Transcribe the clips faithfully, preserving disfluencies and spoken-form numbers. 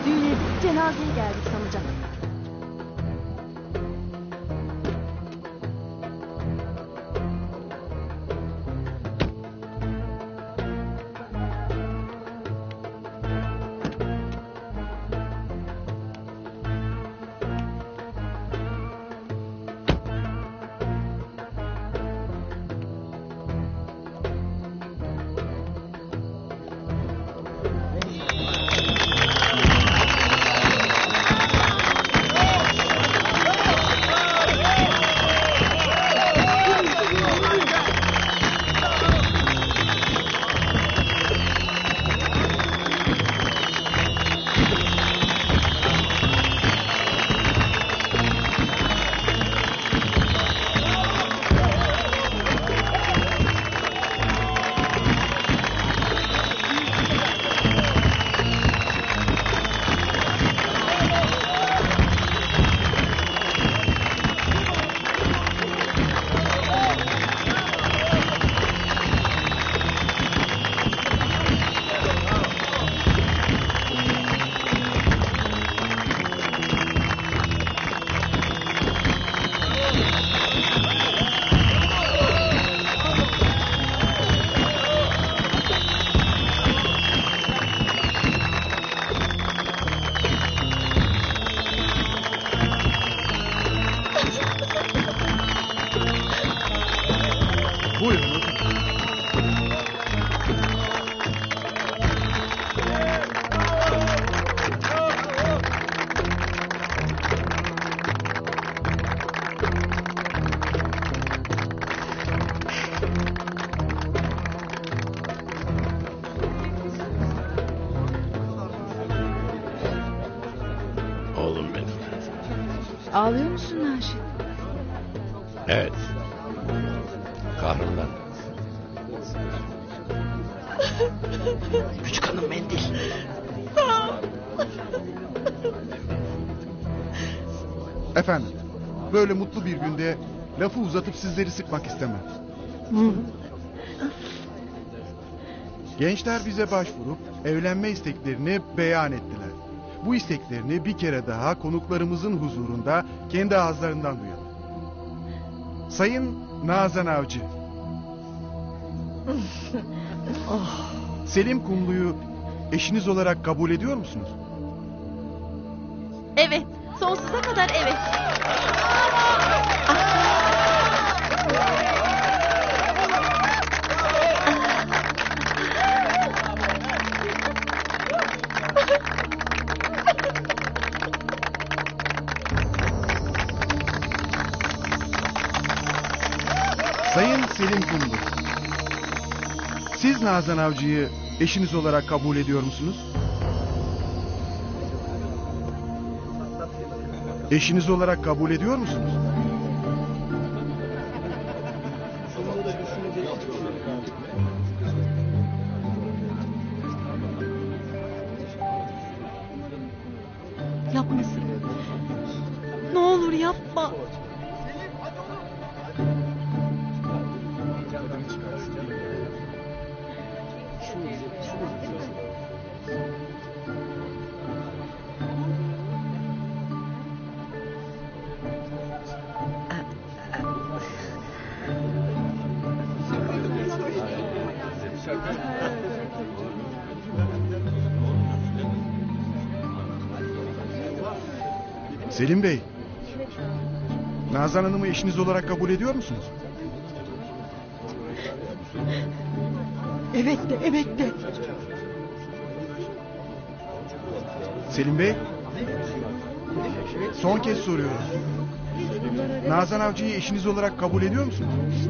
Düğüne cenazeye geldik sanacak. Buyurun. Oğlum benim. Ağlıyor musun Naşit? Evet. Kahrımdan. Küçük hanım mendil. Efendim, böyle mutlu bir günde lafı uzatıp sizleri sıkmak istemem. Gençler bize başvurup evlenme isteklerini beyan ettiler. Bu isteklerini bir kere daha konuklarımızın huzurunda kendi ağızlarından duyalım. Sayın Nazan Avcı. Selim Kumlu'yu eşiniz olarak kabul ediyor musunuz? Evet, sonsuza kadar evet. Sayın Selim Kumlu. Siz Nazan Avcı'yı eşiniz olarak kabul ediyor musunuz? Eşiniz olarak kabul ediyor musunuz? Yapmasın. Ne olur yapma. Selim Bey, Nazan Hanım'ı eşiniz olarak kabul ediyor musunuz? Evet de, evet de. Selim Bey, son kez soruyorum. Nazan Avcı'yı eşiniz olarak kabul ediyor musunuz?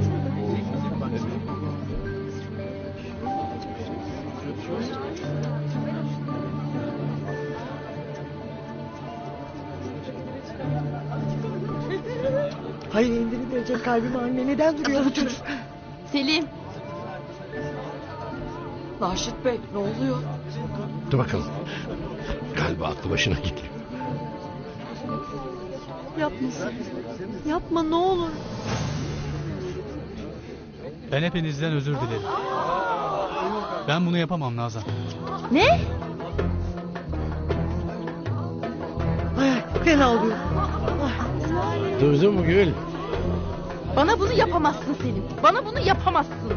Hayır indirin verecek kalbim anne. Neden duruyor bu çocuk? Selim. Naşit Bey ne oluyor? Dur bakalım. Galiba aklı başına gidiyor. Yapmasın. Yapma ne olur. Ben hepinizden özür dilerim. Ben bunu yapamam Nazan. Ne? fena oluyor. Duydun mu Gül? Bana bunu yapamazsın Selim. Bana bunu yapamazsın.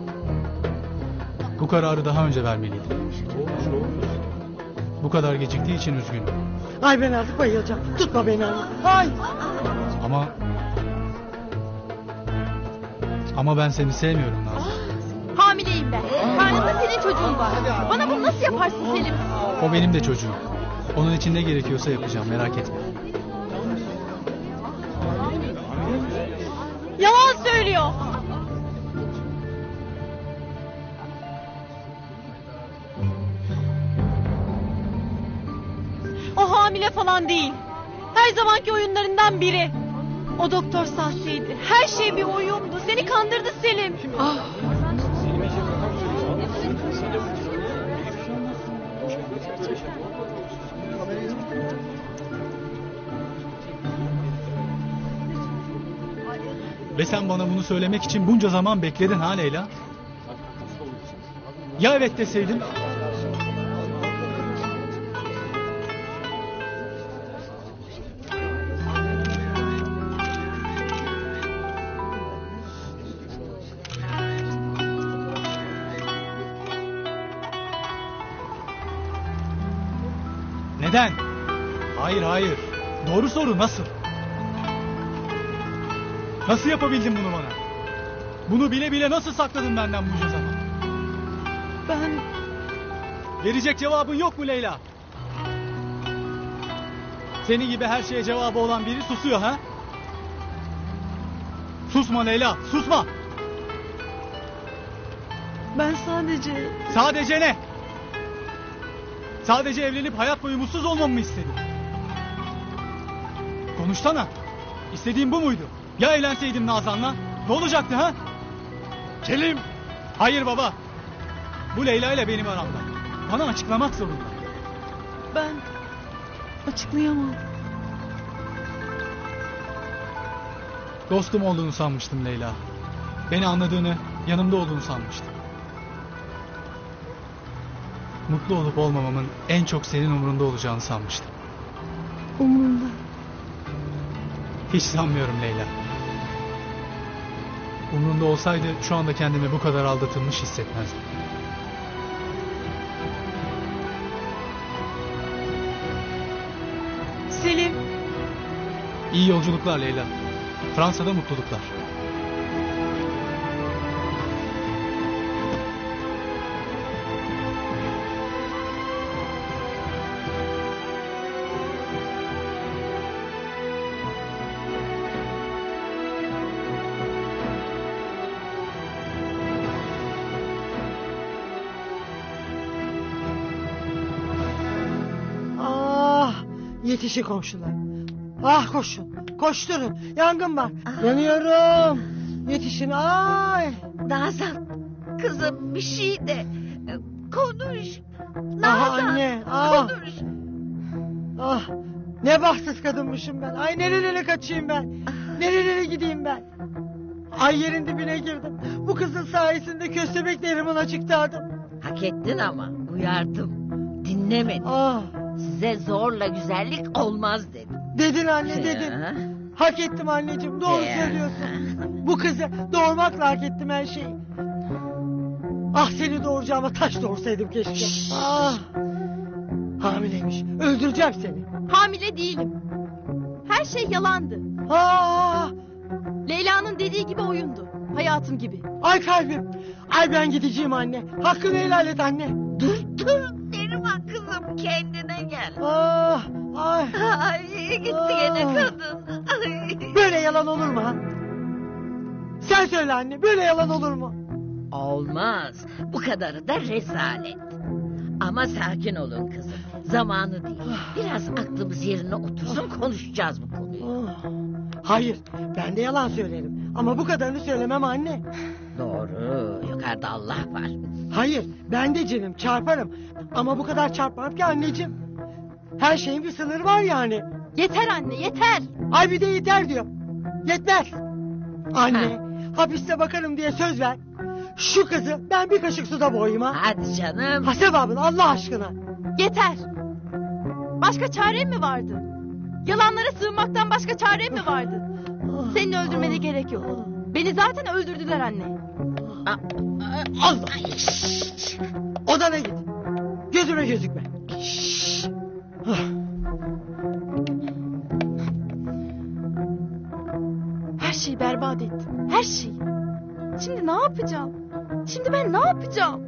Bu kararı daha önce vermeliydim. Bu kadar geciktiği için üzgünüm. Ay ben artık bayılacağım. Tutma beni anne. Ay. Ama... Ama ben seni sevmiyorum Nazan. Hamileyim ben. Karnında senin çocuğun var. Bana bunu nasıl yaparsın Selim? O benim de çocuğum. Onun için ne gerekiyorsa yapacağım, merak etme. Yalan söylüyor. O hamile falan değil. Her zamanki oyunlarından biri. O doktor sahteydi. Her şey bir oyundu. Seni kandırdı Selim. Ve sen bana bunu söylemek için bunca zaman bekledin ha Leyla? Ya evet deseydin? Neden? Hayır hayır. Doğru soru nasıl? Nasıl yapabildin bunu bana? Bunu bile bile nasıl sakladın benden bunca zaman? Ben... Verecek cevabın yok mu Leyla? Senin gibi her şeye cevabı olan biri susuyor ha? Susma Leyla, susma! Ben sadece... Sadece ne? Sadece evlenip hayat boyu mutsuz olmamı mı istedin? Konuşsana. İstediğin bu muydu? Ya evlenseydim Nazan'la? Ne olacaktı ha? Selim! Hayır baba. Bu Leyla ile benim aramda. Bana açıklamak zorunda. Ben... Açıklayamam. Dostum olduğunu sanmıştım Leyla. Beni anladığını, yanımda olduğunu sanmıştım. Mutlu olup olmamamın en çok senin umurunda olacağını sanmıştım. Umurumda. Hiç sanmıyorum Leyla. Umrunda olsaydı şu anda kendimi bu kadar aldatılmış hissetmezdim. Selim. İyi yolculuklar Leyla. Fransa'da mutluluklar. Ah. Yetişin komşular. Ah koşun. Koşturun. Yangın var. Yanıyorum. Yetişin. Ay. Nazan, kızım bir şey de konuş. Ah Nazan, anne. Ah. konuş. Ah. Ne bahtsız kadınmışım ben. Ay nerelere kaçayım ben. Nerelere gideyim ben. Ay yerin dibine girdim. Bu kızın sayesinde köstebek derimine çıktı. Hak ettin ama uyardım. Dinlemedin. Ah. Size zorla güzellik olmaz dedim. Dedin anne dedin. Ya. Hak ettim anneciğim. Doğru Ya. söylüyorsun. Bu kızı doğurmakla hak ettim her şeyi. Ah seni doğuracağıma taş doğursaydım keşke. Ah. Hamileymiş. Öldüreceğim seni. Hamile değilim. Her şey yalandı. Ah. Leyla'nın dediği gibi oyundu. Hayatım gibi. Ay kalbim. Ay ben gideceğim anne. Hakkını helal et anne. Dur dur Neriman kızım kendine gel. Ah. Ay. Ay gitti gene Ah. kadın. Ay. Böyle yalan olur mu ha? Sen söyle anne. Böyle yalan olur mu? Olmaz. Bu kadarı da rezalet. Ama sakin olun kızım. Zamanı değil. Biraz aklımız yerine otursun konuşacağız bu konuyu. Ah. Hayır. Ben de yalan söylerim. Ama bu kadarını söylemem anne. Doğru. Yukarıda Allah var. Hayır. Ben de canım çarparım. Ama bu kadar çarpmam ki anneciğim. Her şeyin bir sınırı var yani. Yeter anne yeter. Ay bir de yeter diyor. Yetmez. Anne hapiste bakarım diye söz ver. Şu kızı ben bir kaşık suda boğayım ha. Hadi canım. Ha sevabın Allah aşkına. Yeter. Başka çarem mi vardı? Yalanlara sığınmaktan başka çarem mi vardı? Seni öldürmene gerek yok. Beni zaten öldürdüler anne. Allah! Odana git. Gözüme gözükme. Her şeyi berbat ettim. Her şeyi. Şimdi ne yapacağım? Şimdi ben ne yapacağım?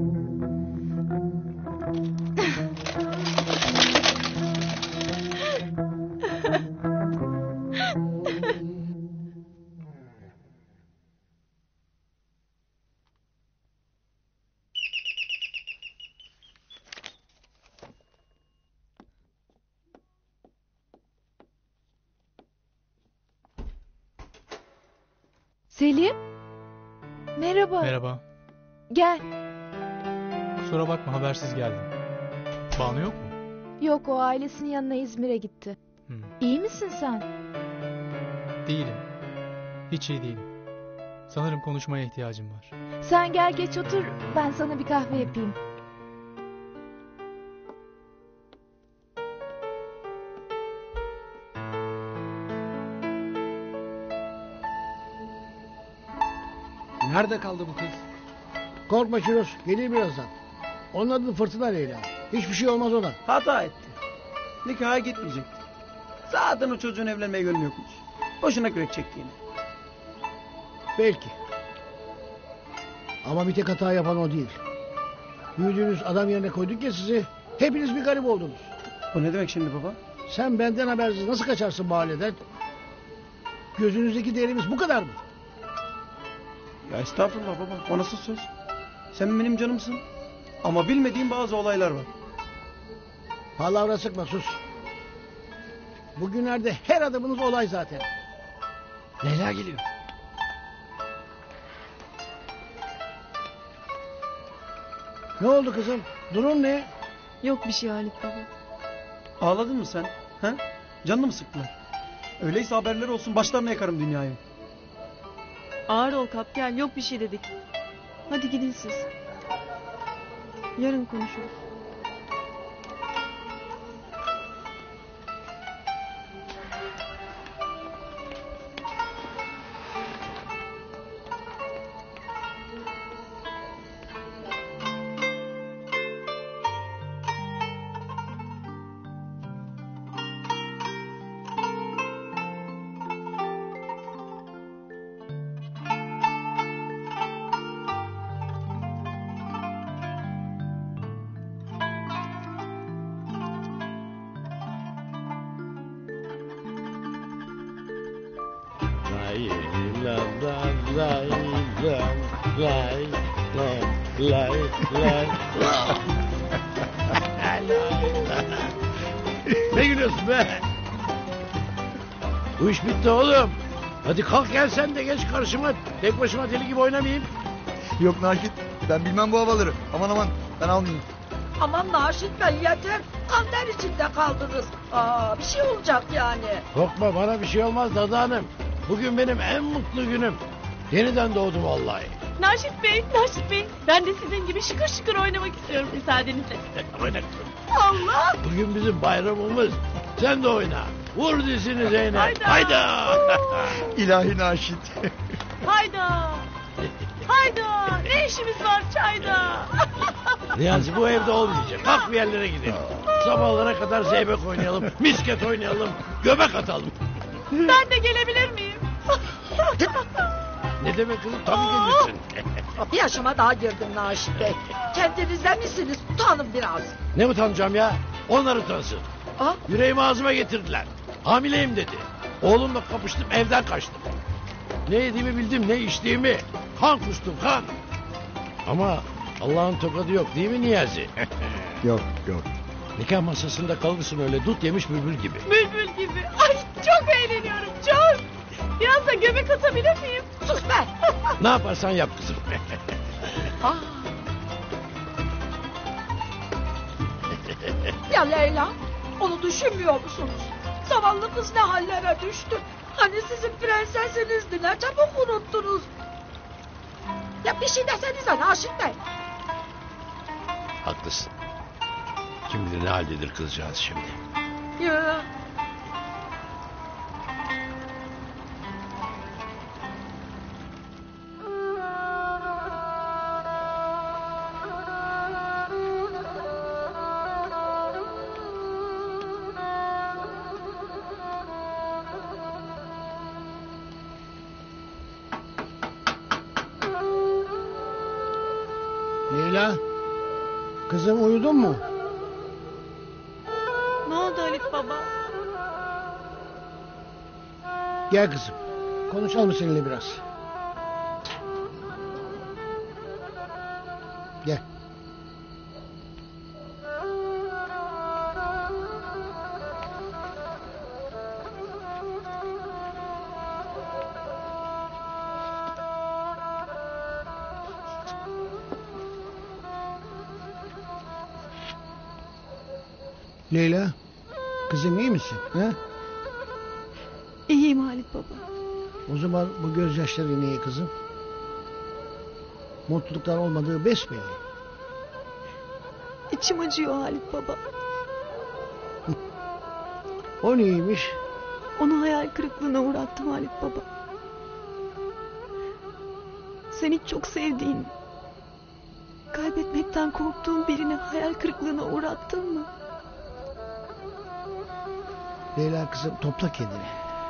Selim. Merhaba. Merhaba. Gel. Kusura bakma habersiz geldim. Banu yok mu? Yok, o ailesinin yanına İzmir'e gitti. Hmm. İyi misin sen? Değilim. Hiç iyi değilim. Sanırım konuşmaya ihtiyacım var. Sen gel geç otur, ben sana bir kahve yapayım. Nerede kaldı bu kız? Korkma Şiros, gelir birazdan. Onun adı Fırtına Leyla. Hiçbir şey olmaz ona. Hata etti. Nikaha gitmeyecekti. Zaten o çocuğun evlenmeye gönlü yokmuş. Boşuna kürek çekti yine. Belki. Ama bir tek hata yapan o değil. Büyüdüğünüz adam yerine koyduk ya sizi. Hepiniz bir garip oldunuz. Bu ne demek şimdi baba? Sen benden habersiz nasıl kaçarsın mahalleden? Gözünüzdeki değerimiz bu kadar mı? Ya estağfurullah baba. O nasıl söz? Sen benim canımsın. Ama bilmediğim bazı olaylar var. Palavra sıkma, sus. Bugünlerde her adımınız olay zaten. Leyla geliyor. Ne oldu kızım? Durum ne? Yok bir şey Halit baba. Ağladın mı sen? He? Canını mı sıktılar? Öyleyse haberleri olsun, başlarına yakarım dünyayı. Ağır ol kap gel, yok bir şey dedik. Hadi gidin siz. Yarın konuşuruz. Lay lay lay lay lay lay lay. Ne gülüyorsun be? Bu iş bitti oğlum. Hadi kalk gel sen de geç karşıma. Tek başıma deli gibi oynamayayım. Yok Naşit, ben bilmem bu havaları. Aman aman, ben almayayım. Aman Naşit Bey yeter. Kanlar içinde kaldınız. Aa, bir şey olacak yani. Korkma, bana bir şey olmaz Dadı Hanım. Bugün benim en mutlu günüm. Yeniden doğdum vallahi. Naşit Bey, Naşit Bey. Ben de sizin gibi şıkır şıkır oynamak istiyorum müsaadenizle. Oyna. Allah! Bugün bizim bayramımız. Sen de oyna. Vur dizini Zeynep. Hayda. Hayda. İlahi Naşit. Hayda! Hayda! Ne işimiz var çayda? Niyazi bu evde olmayacak. Kalk bir yerlere gidelim. Sabahlara kadar zeybek oynayalım. Misket oynayalım. Göbek atalım. Ben de gelebilir miyim? Ne demek kızım? Tabii gelirsin. Yaşıma daha girdin Naşit Bey. Kendinizde misiniz? Utanın biraz. Ne utanacağım ya? Onlar utansın. Aa, Yüreğimi ağzıma getirdiler. Hamileyim dedi. Oğlumla kapıştım, evden kaçtım. Ne yediğimi bildim, ne içtiğimi. Kan kustum, kan. Ama Allah'ın tokadı yok değil mi Niyazi? Yok yok. Nikah masasında kalırsın öyle dut yemiş bülbül gibi. Bülbül gibi. Ay çok eğleniyorum çok. Biraz da göbek atabilir miyim? sus be. Ne yaparsan yap kızım. Aa. Ya Leyla, onu düşünmüyor musunuz? Zavallı kız ne hallere düştü. Hani sizin prensesinizdi, ne çabuk unuttunuz. Ya bir şey desenize Naşit Bey. Haklısın. Kim bilir ne haldedir kızcağız şimdi. Ya, Leyla. Kızım uyudun mu? Ne oldu Halit baba? Gel kızım. Konuşalım seninle biraz. Gel. Leyla, kızım iyi misin? He? İyiyim Halit baba. O zaman bu gözyaşları niye kızım? Mutluluktan olmadığı besbelli. İçim acıyor Halit baba. O neymiş? Onu hayal kırıklığına uğrattım Halit baba. Sen hiç çok sevdiğin, kaybetmekten korktuğun birini hayal kırıklığına uğrattın mı? Leyla kızım topla kendini.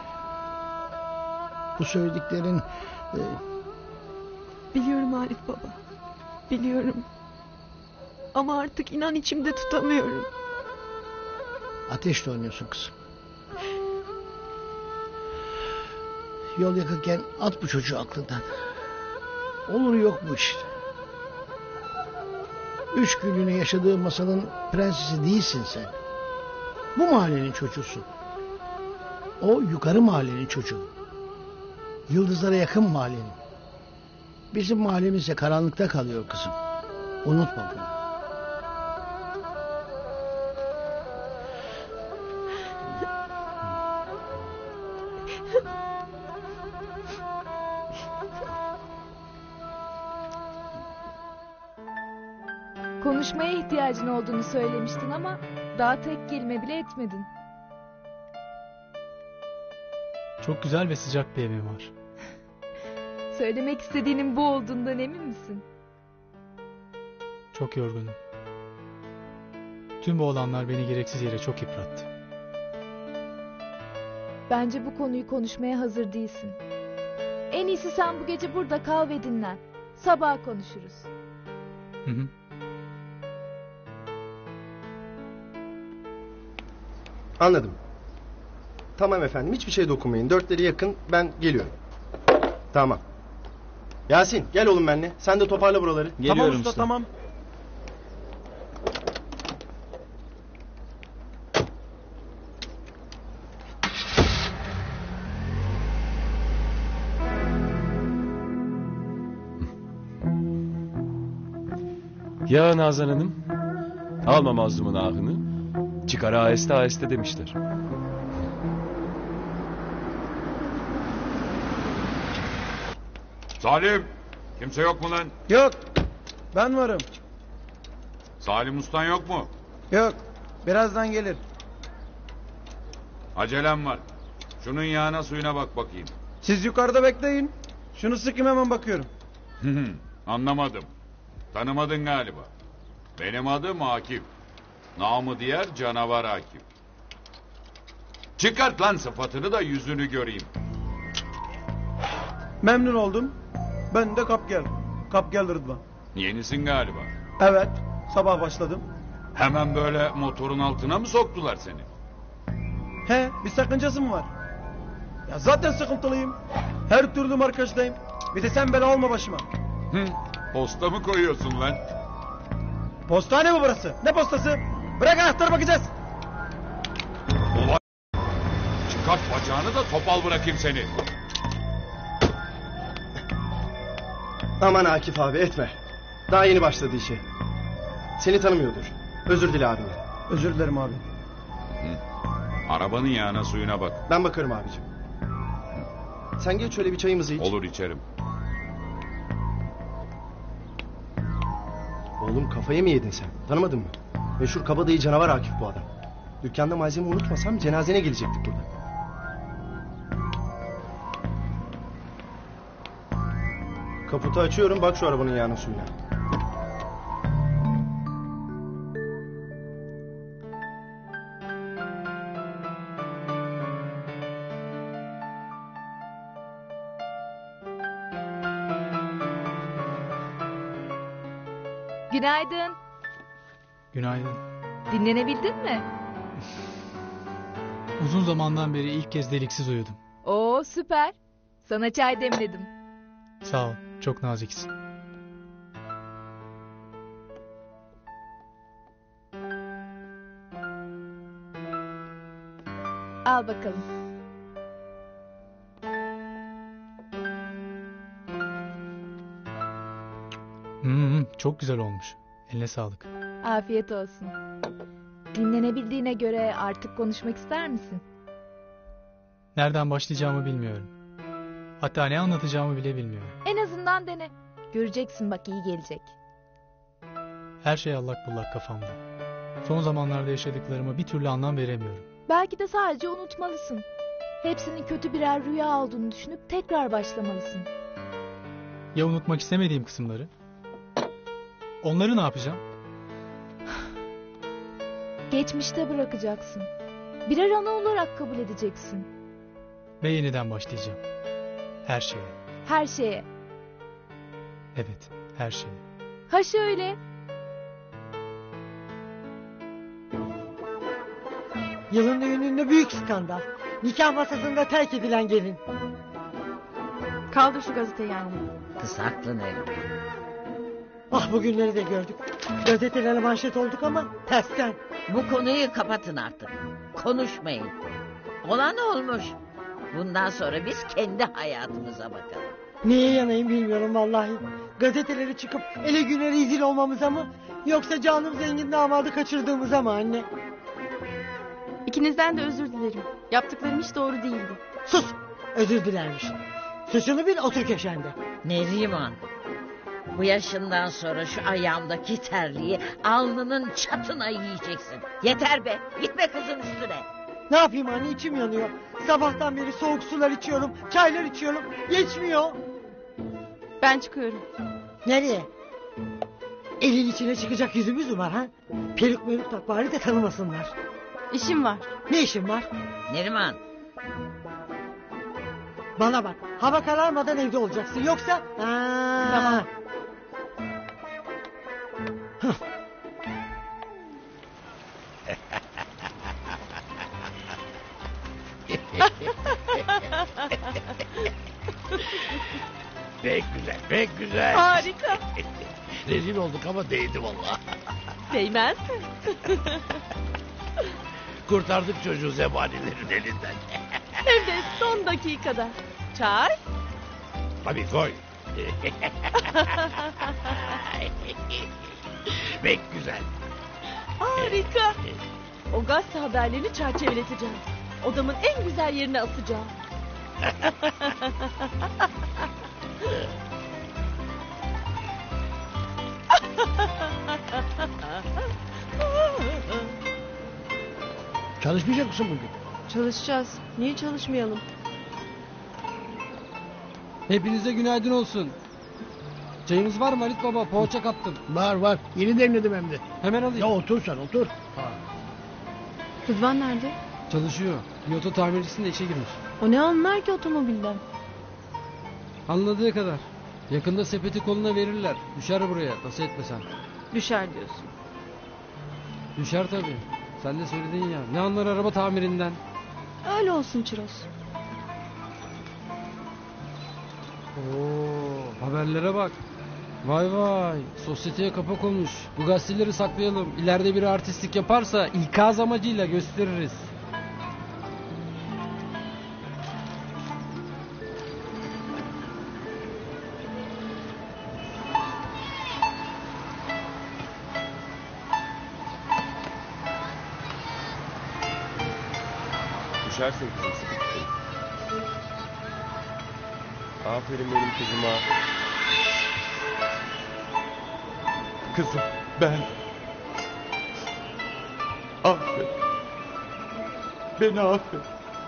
Bu söylediklerin... E, Biliyorum Halit baba. Biliyorum. Ama artık inan içimde tutamıyorum. ateşle oynuyorsun kızım. Yol yakınken at bu çocuğu aklından. Olur yok bu işte. Üç günlüğüne yaşadığın masalın prensesi değilsin sen. Bu mahallenin çocuğusun. O yukarı mahallenin çocuğu. Yıldızlara yakın mahallenin. Bizim mahallemiz ise karanlıkta kalıyor kızım. Unutma bunu. Konuşmaya ihtiyacın olduğunu söylemiştin ama daha tek kelime bile etmedin. Çok güzel ve sıcak bir evim var. Söylemek istediğinin bu olduğundan emin misin? Çok yorgunum. Tüm bu olanlar beni gereksiz yere çok yıprattı. Bence bu konuyu konuşmaya hazır değilsin. En iyisi sen bu gece burada kal ve dinlen. Sabah konuşuruz. Hı hı. Anladım. Tamam efendim, hiçbir şey dokunmayın. Dörtleri yakın, ben geliyorum. Tamam. Yasin, gel oğlum benimle. Sen de toparla buraları. Tamam usta, tamam. Ya Nazan Hanım, alma mazlumun ahını, çıkar aheste aheste demişler. Salim, kimse yok mu lan? Yok, ben varım. Salim Ustan yok mu? Yok, birazdan gelir. Acelem var. Şunun yağına suyuna bak bakayım. Siz yukarıda bekleyin. Şunu sıkayım, hemen bakıyorum. Anlamadım. Tanımadın galiba. Benim adım Akif. Namı diğer canavar Akif. Çıkart lan sıfatını da yüzünü göreyim. Memnun oldum. Ben de Kapgel. Kapgel Rıdvan. Yenisin galiba. Evet, sabah başladım. Hemen böyle motorun altına mı soktular seni? He, bir sakıncası mı var? Ya zaten sıkıntılıyım. Her türlü markajdayım. Bir de sen bela olma başıma. Hı, posta mı koyuyorsun lan? Postane mi burası? Ne postası? Bırak anahtarı, bakacağız. Ulan çıkart bacağını da topal bırakayım seni. Aman Akif abi, etme. Daha yeni başladı işe. Seni tanımıyordur. Özür dile abine. Özür dilerim abi. Hı. Arabanın yağına suyuna bak. Ben bakarım abicim. Sen geç şöyle bir çayımızı iç. Olur, içerim. Oğlum kafayı mı yedin sen? Tanımadın mı? Meşhur kabadayı canavar Akif bu adam. Dükkanda malzeme unutmasam cenazene gelecektik burada. Kaputu açıyorum, bak şu arabanın yağına suyuna. Günaydın. Günaydın. Dinlenebildin mi? Uzun zamandan beri ilk kez deliksiz uyudum. Oo süper. Sana çay demledim. Sağ ol. Çok naziksin. Al bakalım. Hmm, çok güzel olmuş. Eline sağlık. Afiyet olsun. Dinlenebildiğine göre artık konuşmak ister misin? Nereden başlayacağımı bilmiyorum. Hatta ne anlatacağımı bile bilmiyorum. En azından dene. Göreceksin bak iyi gelecek. Her şey allak bullak kafamda. Son zamanlarda yaşadıklarıma bir türlü anlam veremiyorum. Belki de sadece unutmalısın. Hepsinin kötü birer rüya olduğunu düşünüp tekrar başlamalısın. Ya unutmak istemediğim kısımları? Onları ne yapacağım? Geçmişte bırakacaksın. Birer anı olarak kabul edeceksin. Ve yeniden başlayacağım. Her şeye. Her şeye. Evet, her şeye. Ha şöyle. Yılın düğününde büyük skandal. Nikah masasında terk edilen gelin. Kaldır şu gazeteyi anne. Kız haklı Neriman. Ah bugünleri de gördük. Gazetelere manşet olduk ama tersten. Bu konuyu kapatın artık. Konuşmayın. Olan olmuş. Bundan sonra biz kendi hayatımıza bakalım. Neye yanayım bilmiyorum vallahi. Gazeteleri çıkıp ele güne rezil olmamıza mı? Yoksa canım zengin damadı kaçırdığımıza mı anne? İkinizden de özür dilerim. Yaptıklarım hiç doğru değildi. Sus! Özür dilermiş. Suçunu bil otur köşende. Neriman. Bu yaşından sonra şu ayağımdaki terliği alnının çatına yiyeceksin. Yeter be. Gitme kızın üstüne. Ne yapayım anne içim yanıyor. Sabahtan beri soğuk sular içiyorum. Çaylar içiyorum. Geçmiyor. Ben çıkıyorum. Nereye? Elin içine çıkacak yüzümüz mü var ha? Peruk meruk tak bari de tanımasınlar. İşim var. Ne işin var? Neriman. Bana bak. Hava kararmadan evde olacaksın. Yoksa... Aa. Tamam. Pek güzel, pek güzel. Harika. Rezil olduk ama değdi vallahi. Değmez. Kurtardık çocuğu zebanilerin elinden. Hem de son dakikada. Çay. Tabii koy. Pek güzel. Harika. O gazete haberlerini çerçeveleteceğim. Odamın en güzel yerine asacağım. Çalışmayacak mısın bugün? Çalışacağız. Niye çalışmayalım? Hepinize günaydın olsun. Çayınız var mı Halit Baba? Poğaça kaptım. Var var. Yeni demledim hem de. Hemen alayım. Ya otur sen otur. Rıdvan nerede? Çalışıyor. Yoto tamircisinde işe girmiş. O ne anlar ki otomobilden? Anladığı kadar. Yakında sepeti koluna verirler. Düşer buraya. Tasa etme sen. Düşer diyorsun. Düşer tabii. Sen de söyledin ya. Ne anlar araba tamirinden? Öyle olsun Çiroz. Oo, haberlere bak. Vay vay. Sosyeteye kapak olmuş. Bu gazeteleri saklayalım. İleride biri artistlik yaparsa ikaz amacıyla gösteririz. Düşersin kızım sıkıntı. Aferin benim kızıma. Kızım ben. Affet. Beni affet.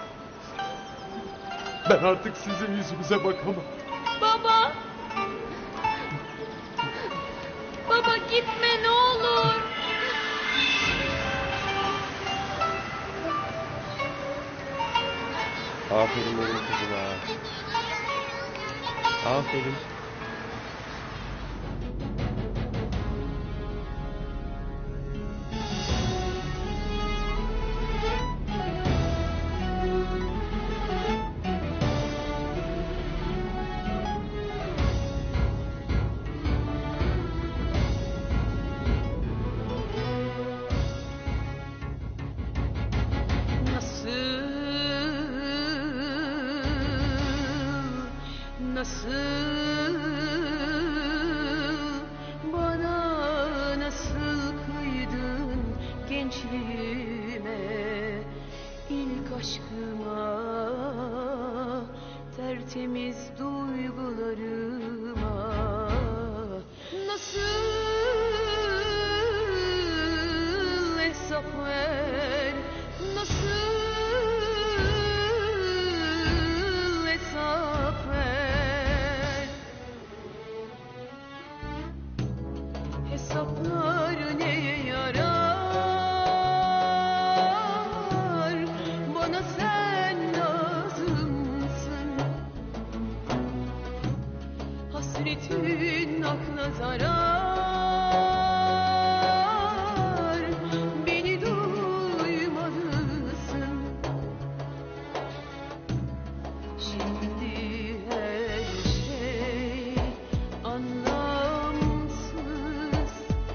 Ben artık sizin yüzünüze bakamam. Baba! Baba gitme ne olur! Aferin benim kızıma. Aferin. Nasıl bana nasıl kıydın gençliğime, ilk aşkıma, tertemiz duygularıma. Nasıl hesap ver, nasıl hesap ver. Hesaplar neye yarar, bana sen lazımsın. Hasretin akla zarar, beni duymalısın. Şimdi her şey anlamsız,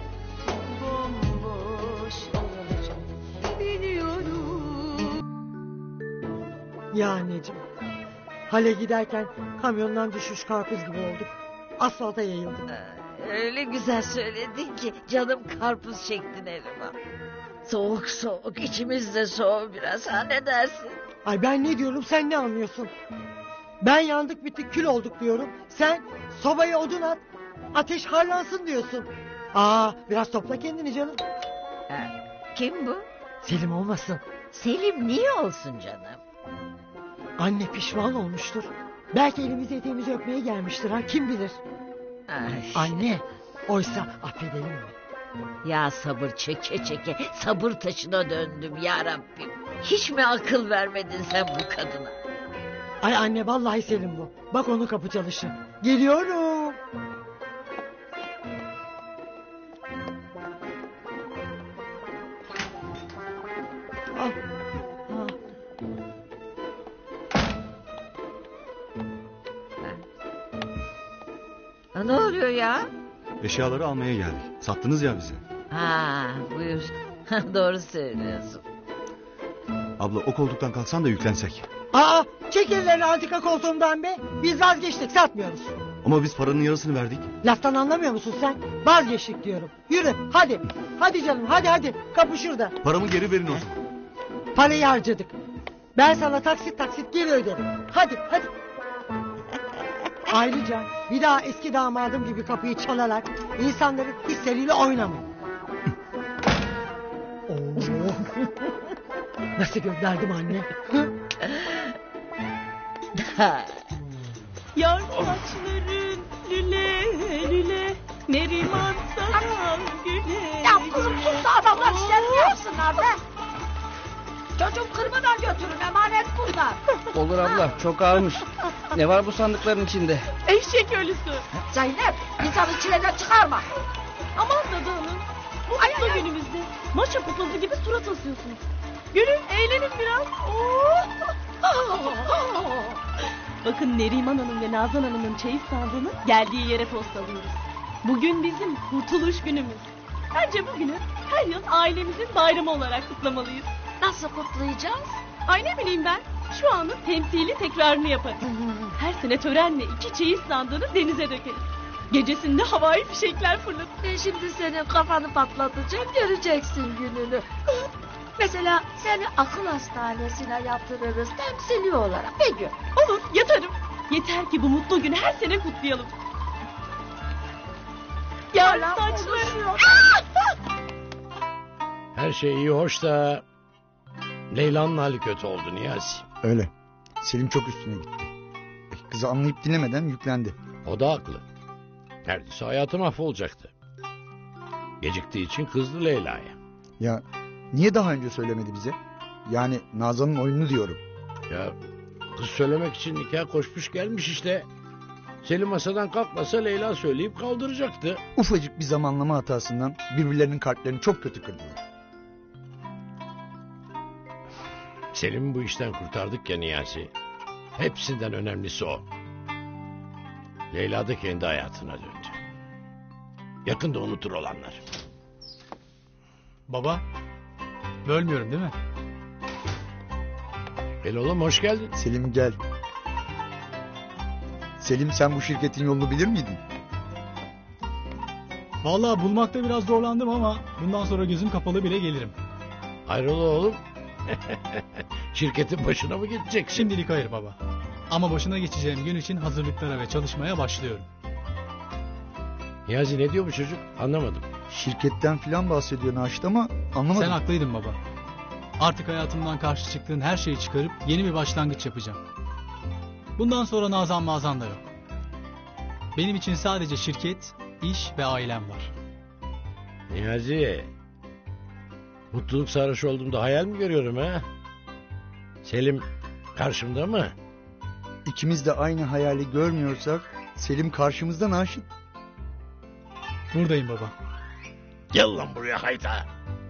bomboş olacak biliyorum. Ya anneciğim. Hale giderken kamyondan düşmüş karpuz gibi olduk. Asfalta yayıldık. Öyle güzel söyledin ki canım karpuz çekti Neriman. Soğuk soğuk, içimiz de soğuk biraz, ha ne dersin? Ay ben ne diyorum, sen ne anlıyorsun? Ben yandık bittik kül olduk diyorum. Sen sobaya odun at, ateş harlansın diyorsun. Aa, biraz topla kendini canım. Ha, kim bu? Selim olmasın. Selim niye olsun canım? Anne pişman olmuştur. Belki elimizi eteğimizi öpmeye gelmiştir, ha kim bilir. Ay. Anne, oysa affedelim mi? Ya sabır çeke çeke sabır taşına döndüm ya Rabbim. Hiç mi akıl vermedin sen bu kadına? Ay anne vallahi Selim bu. Bak onun kapı çalışı. Geliyorum. Ah, ah. Ha, ne oluyor ya? Eşyaları almaya geldik. Sattınız ya bize. Ha, buyur. Doğru söylüyorsun. Abla o koltuktan kalksan da yüklensek. Aa, çek ellerini antika koltuğumdan be. Biz vazgeçtik, satmıyoruz. Ama biz paranın yarısını verdik. Laftan anlamıyor musun sen? Vazgeçtik diyorum. Yürü hadi. Hadi canım hadi hadi. Kapı şurada. Paramı geri verin o zaman. Parayı harcadık. Ben sana taksit taksit geri öderim. Hadi hadi. Ayrıca bir daha eski damadım gibi kapıyı çalarak insanların hisleriyle oynamayın. Oo. Nasıl gönderdim anne? Yar saçların lüle lüle, Neriman sana güle. Ya kızım sus da adamlar işlerini yapsınlar be. Çocuğum kırmadan götürün, emanet bunlar. Olur abla, çok ağırmış. Ne var bu sandıkların içinde? Eşek ölüsü. Zeynep, insanı çileden çıkarma. Aman Dadı Hanım, bu mutlu günümüzde maça kupası gibi surat asıyorsunuz. Gülün, eğlenin biraz. Bakın Neriman Hanım ve Nazan Hanım'ın çeyiz sandığını geldiği yere postalıyoruz. Bugün bizim kurtuluş günümüz. Bence bugünü her yıl ailemizin bayramı olarak kutlamalıyız. Nasıl kutlayacağız? Ay ne bileyim ben, şu anın temsili tekrarını yaparız. Her sene törenle iki çeyiz sandığını denize dökeriz. Gecesinde havai fişekler fırlatır. Ben şimdi senin kafanı patlatacağım, göreceksin gününü. Mesela seni akıl hastanesine yatırırız temsili olarak. Ne gün? Olur, yatarım. Yeter ki bu mutlu günü her sene kutlayalım. Yar saçlarım. Her şey iyi hoş da Leyla'nın hali kötü oldu Niyazi. Öyle. Selim çok üstüne gitti. Kızı anlayıp dinlemeden yüklendi. O da haklı. Neredeyse hayatı mahvolacaktı. Geciktiği için kızdı Leyla'ya. Ya niye daha önce söylemedi bize? Yani Nazan'ın oyununu diyorum. Ya kız söylemek için nikah koşmuş gelmiş işte. Selim masadan kalkmasa Leyla söyleyip kaldıracaktı. Ufacık bir zamanlama hatasından birbirlerinin kalplerini çok kötü kırdılar. Selim'i bu işten kurtardık ya Niyazi. Hepsinden önemlisi o. Leyla da kendi hayatına döndü. Yakında unutur olanlar. Baba, bölmüyorum değil mi? Gel oğlum, hoş geldin. Selim gel. Selim, sen bu şirketin yolunu bilir miydin? Vallahi bulmakta biraz zorlandım ama bundan sonra gözüm kapalı bile gelirim. Hayrola oğlum? Şirketin başına mı gideceksin? Şimdilik hayır baba. Ama başına geçeceğim gün için hazırlıklara ve çalışmaya başlıyorum. Niyazi ne diyor bu çocuk? Anlamadım. Şirketten filan bahsediyor Naşit ama anlamadım. Sen haklıydın baba. Artık hayatımdan karşı çıktığın her şeyi çıkarıp yeni bir başlangıç yapacağım. Bundan sonra Nazan mazan da yok. Benim için sadece şirket, iş ve ailem var. Niyazi, mutluluk sarhoş olduğumda hayal mi görüyorum ha? Selim karşımda mı? İkimiz de aynı hayali görmüyorsak Selim karşımızda Naşit. Buradayım baba. Gel lan buraya hayta.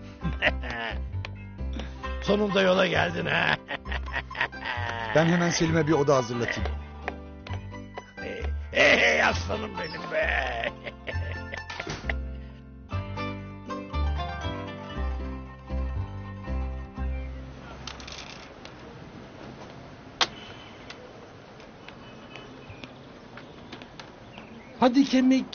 Sonunda yola geldin ha. Ben hemen Selim'e bir oda hazırlatayım. Hey, hey aslanım benim be. Hadi kemik.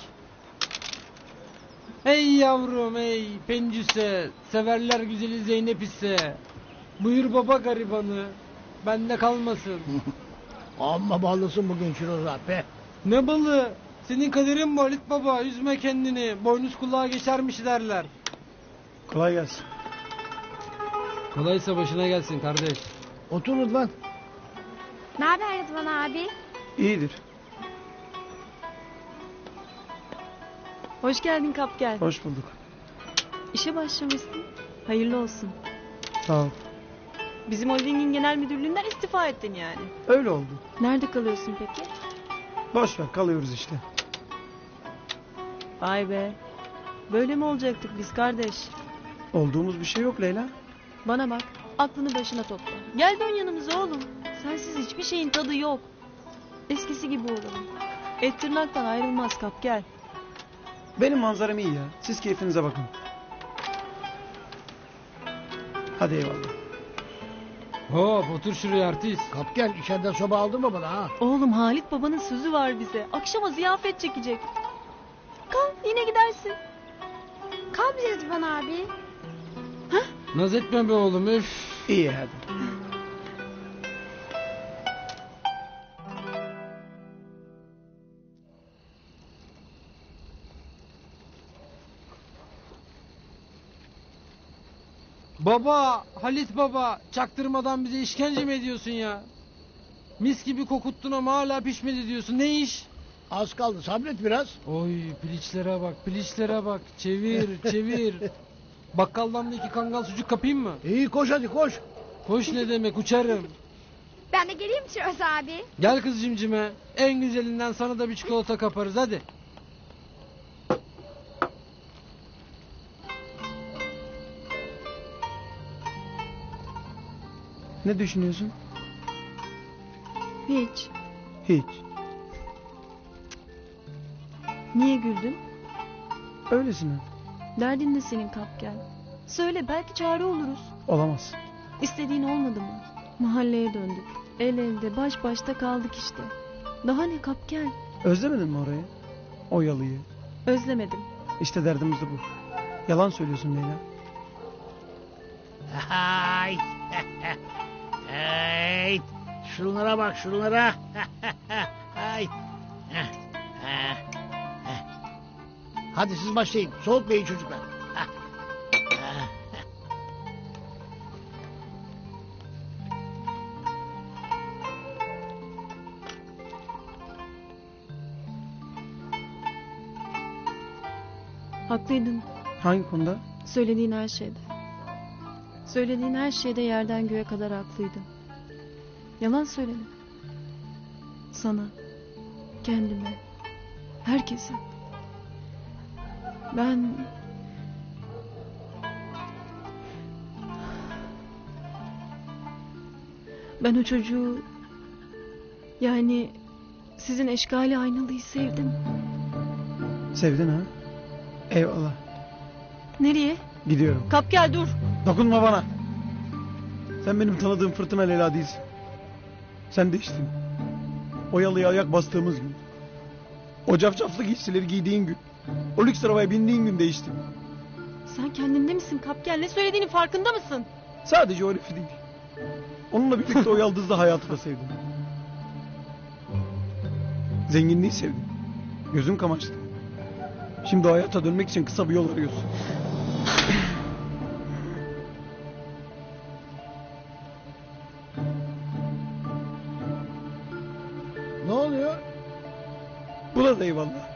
Ey yavrum ey pencüse, severler güzeli Zeynep ise. Buyur baba garibanı, bende kalmasın. Amma ballısın bugün Şiroz be. Ne balı? Senin kaderin bu Halit baba, üzme kendini. Boynuz kulağa geçermiş derler. Kolay gelsin. Kolaysa başına gelsin kardeş. Otur Rıdvan. Ne haber Rıdvan abi? İyidir. Hoş geldin Kapgel. Hoş bulduk. İşe başlamışsın. Hayırlı olsun. Sağ ol. Bizim holdingin genel müdürlüğünden istifa ettin yani. Öyle oldu. Nerede kalıyorsun peki? Boş ver, kalıyoruz işte. Vay be. Böyle mi olacaktık biz kardeş? Olduğumuz bir şey yok Leyla. Bana bak, aklını başına topla. Gel dön yanımıza oğlum. Sensiz hiçbir şeyin tadı yok. Eskisi gibi olalım. Et tırnaktan ayrılmaz Kapgel. Benim manzaram iyi ya. Siz keyfinize bakın. Hadi eyvallah. Hop otur şuraya artist. Kap gel, içeriden soba aldın mı bana ha? Oğlum Halit babanın sözü var bize. Akşama ziyafet çekecek. Kal yine gidersin. Kal bir Rıdvan abi. Naz etme be oğlum üf. İyi hadi. Baba, Halit baba, çaktırmadan bize işkence mi ediyorsun ya? Mis gibi kokuttun ama hala pişmedi diyorsun. Ne iş? Az kaldı, sabret biraz. Oy piliçlere bak, piliçlere bak. Çevir, çevir. Bakkaldan da iki kangal sucuk kapayım mı? İyi koş hadi koş. Koş ne demek, uçarım. Ben de geleyim Şiroz abi. Gel kız cimcime. En güzelinden sana da bir çikolata kaparız hadi. Ne düşünüyorsun? Hiç. Hiç. Niye güldün? Öylesine. Derdin ne senin Kapgel? Söyle belki çare oluruz. Olamaz. İstediğin olmadı mı? Mahalleye döndük. El elde baş başta kaldık işte. Daha ne Kapgel? Özlemedin mi orayı? O yalıyı. Özlemedim. İşte derdimiz de bu. Yalan söylüyorsun Leyla. Hay. Hey. Şunlara bak şunlara. Hay. Hadi siz başlayın. Soğutmayın çocuklar. Haklıydın. Hangi konuda? Söylediğin her şeyde. Söylediğin her şeyde yerden göğe kadar haklıydın. Yalan söyledim. Sana, kendime, herkese. Ben... Ben o çocuğu... Yani sizin eşkali aynalıyı sevdim. Sevdin ha? Eyvallah. Nereye? Gidiyorum. Kapgel dur. Dokunma bana. Sen benim tanıdığım Fırtına Leyla değilsin. Sen değiştin. O yalıya ayak bastığımız gün. O cafcaflı giysileri giydiğin gün. O lüks arabaya bindiğin gün değiştim. Sen kendinde misin Kapker? Ne söylediğinin farkında mısın? Sadece o herifi değil. Onunla birlikte o yaldızlı hayatı da sevdim. Zenginliği sevdim. Gözüm kamaştı. Şimdi o hayata dönmek için kısa bir yol arıyorsun. Ne oluyor? Buna da eyvallah.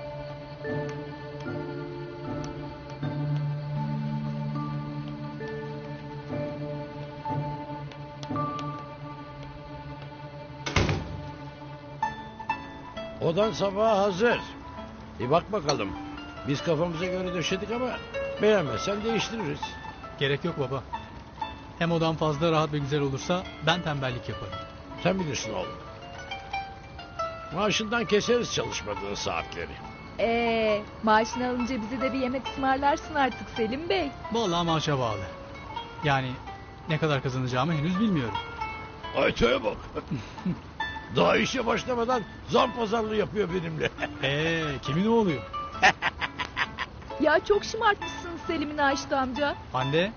Odan sabaha hazır. Bir bak bakalım. Biz kafamıza göre döşedik ama beğenmezsen değiştiririz. Gerek yok baba. Hem odan fazla rahat ve güzel olursa ben tembellik yaparım. Sen bilirsin oğlum. Maaşından keseriz çalışmadığın saatleri. Ee, maaşını alınca bize de bir yemek ısmarlarsın artık Selim Bey. Vallahi maaşa bağlı. Yani ne kadar kazanacağımı henüz bilmiyorum. Ayta'ya bak. Daha işe başlamadan zam pazarlığı yapıyor benimle. Ee, kimin oluyor? Ya çok şımartmışsınız Selim'in Ayşe amca. Hande.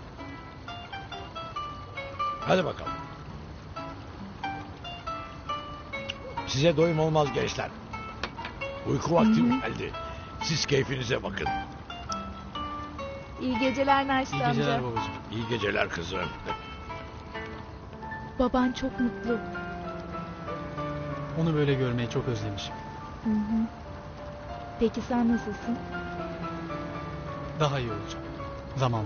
Hadi bakalım. Size doyum olmaz gençler. Uyku vaktim geldi. Siz keyfinize bakın. İyi geceler Naşit İyi amca. geceler babacığım. İyi geceler kızım. Baban çok mutlu. Onu böyle görmeyi çok özlemişim. Hı hı. Peki sen nasılsın? Daha iyi olacağım. Zamanla.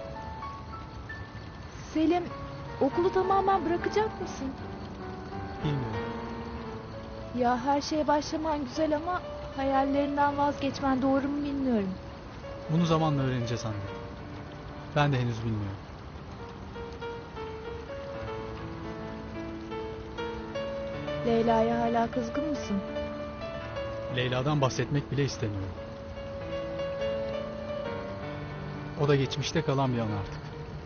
Selim, okulu tamamen bırakacak mısın? Bilmiyorum. Ya her şeye başlaman güzel ama hayallerinden vazgeçmen doğru mu bilmiyorum. Bunu zamanla öğreneceğiz Hande. Ben de henüz bilmiyorum. Leyla'ya hala kızgın mısın? Leyla'dan bahsetmek bile istemiyorum. O da geçmişte kalan bir an artık.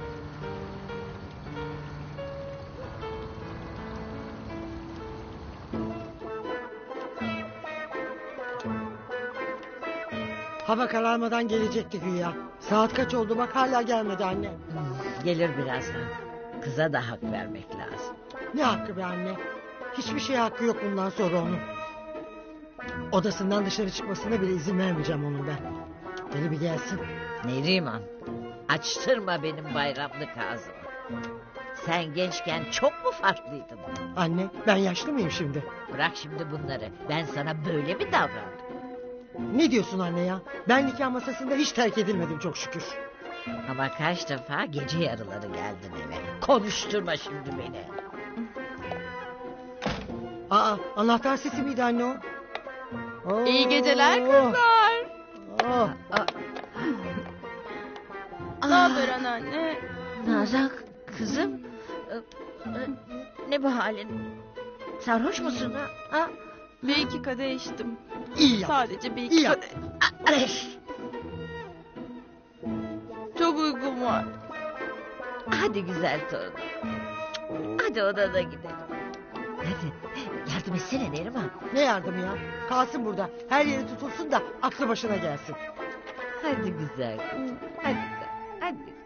Hava kararmadan gelecekti güya. Saat kaç oldu bak hala gelmedi anne. Gelir birazdan. Kıza da hak vermek lazım. Ne hakkı be anne? Hiçbir şey hakkı yok bundan sonra onun. Odasından dışarı çıkmasına bile izin vermeyeceğim onun ben. Beni bir gelsin. Neriman, açtırma benim bayramlık ağzımı. Sen gençken çok mu farklıydın? Anne ben yaşlı mıyım şimdi? Bırak şimdi bunları. Ben sana böyle mi davrandım? Ne diyorsun anne ya? Ben nikah masasında hiç terk edilmedim çok şükür. Ama kaç defa gece yarıları geldin eve. Konuşturma şimdi beni. Aa anahtar sesi miydi anne o? Oo. İyi geceler kızlar. Oh. Ne haber anneanne? Nazan kızım. Ne bu halin? Sarhoş musun ha? ha? Bir iki kadeh içtim. İyi yap. Sadece bir İyi iki yap. kadeh. Ay, Çok uykum var. hadi güzel torun. Hadi odana gidelim. Hadi yardım etsene Neriman. Ne yardımı ya? Kalsın burada. Her yeri tutulsun da aklı başına gelsin. Hadi güzel. Hadi güzel. Hadi güzel.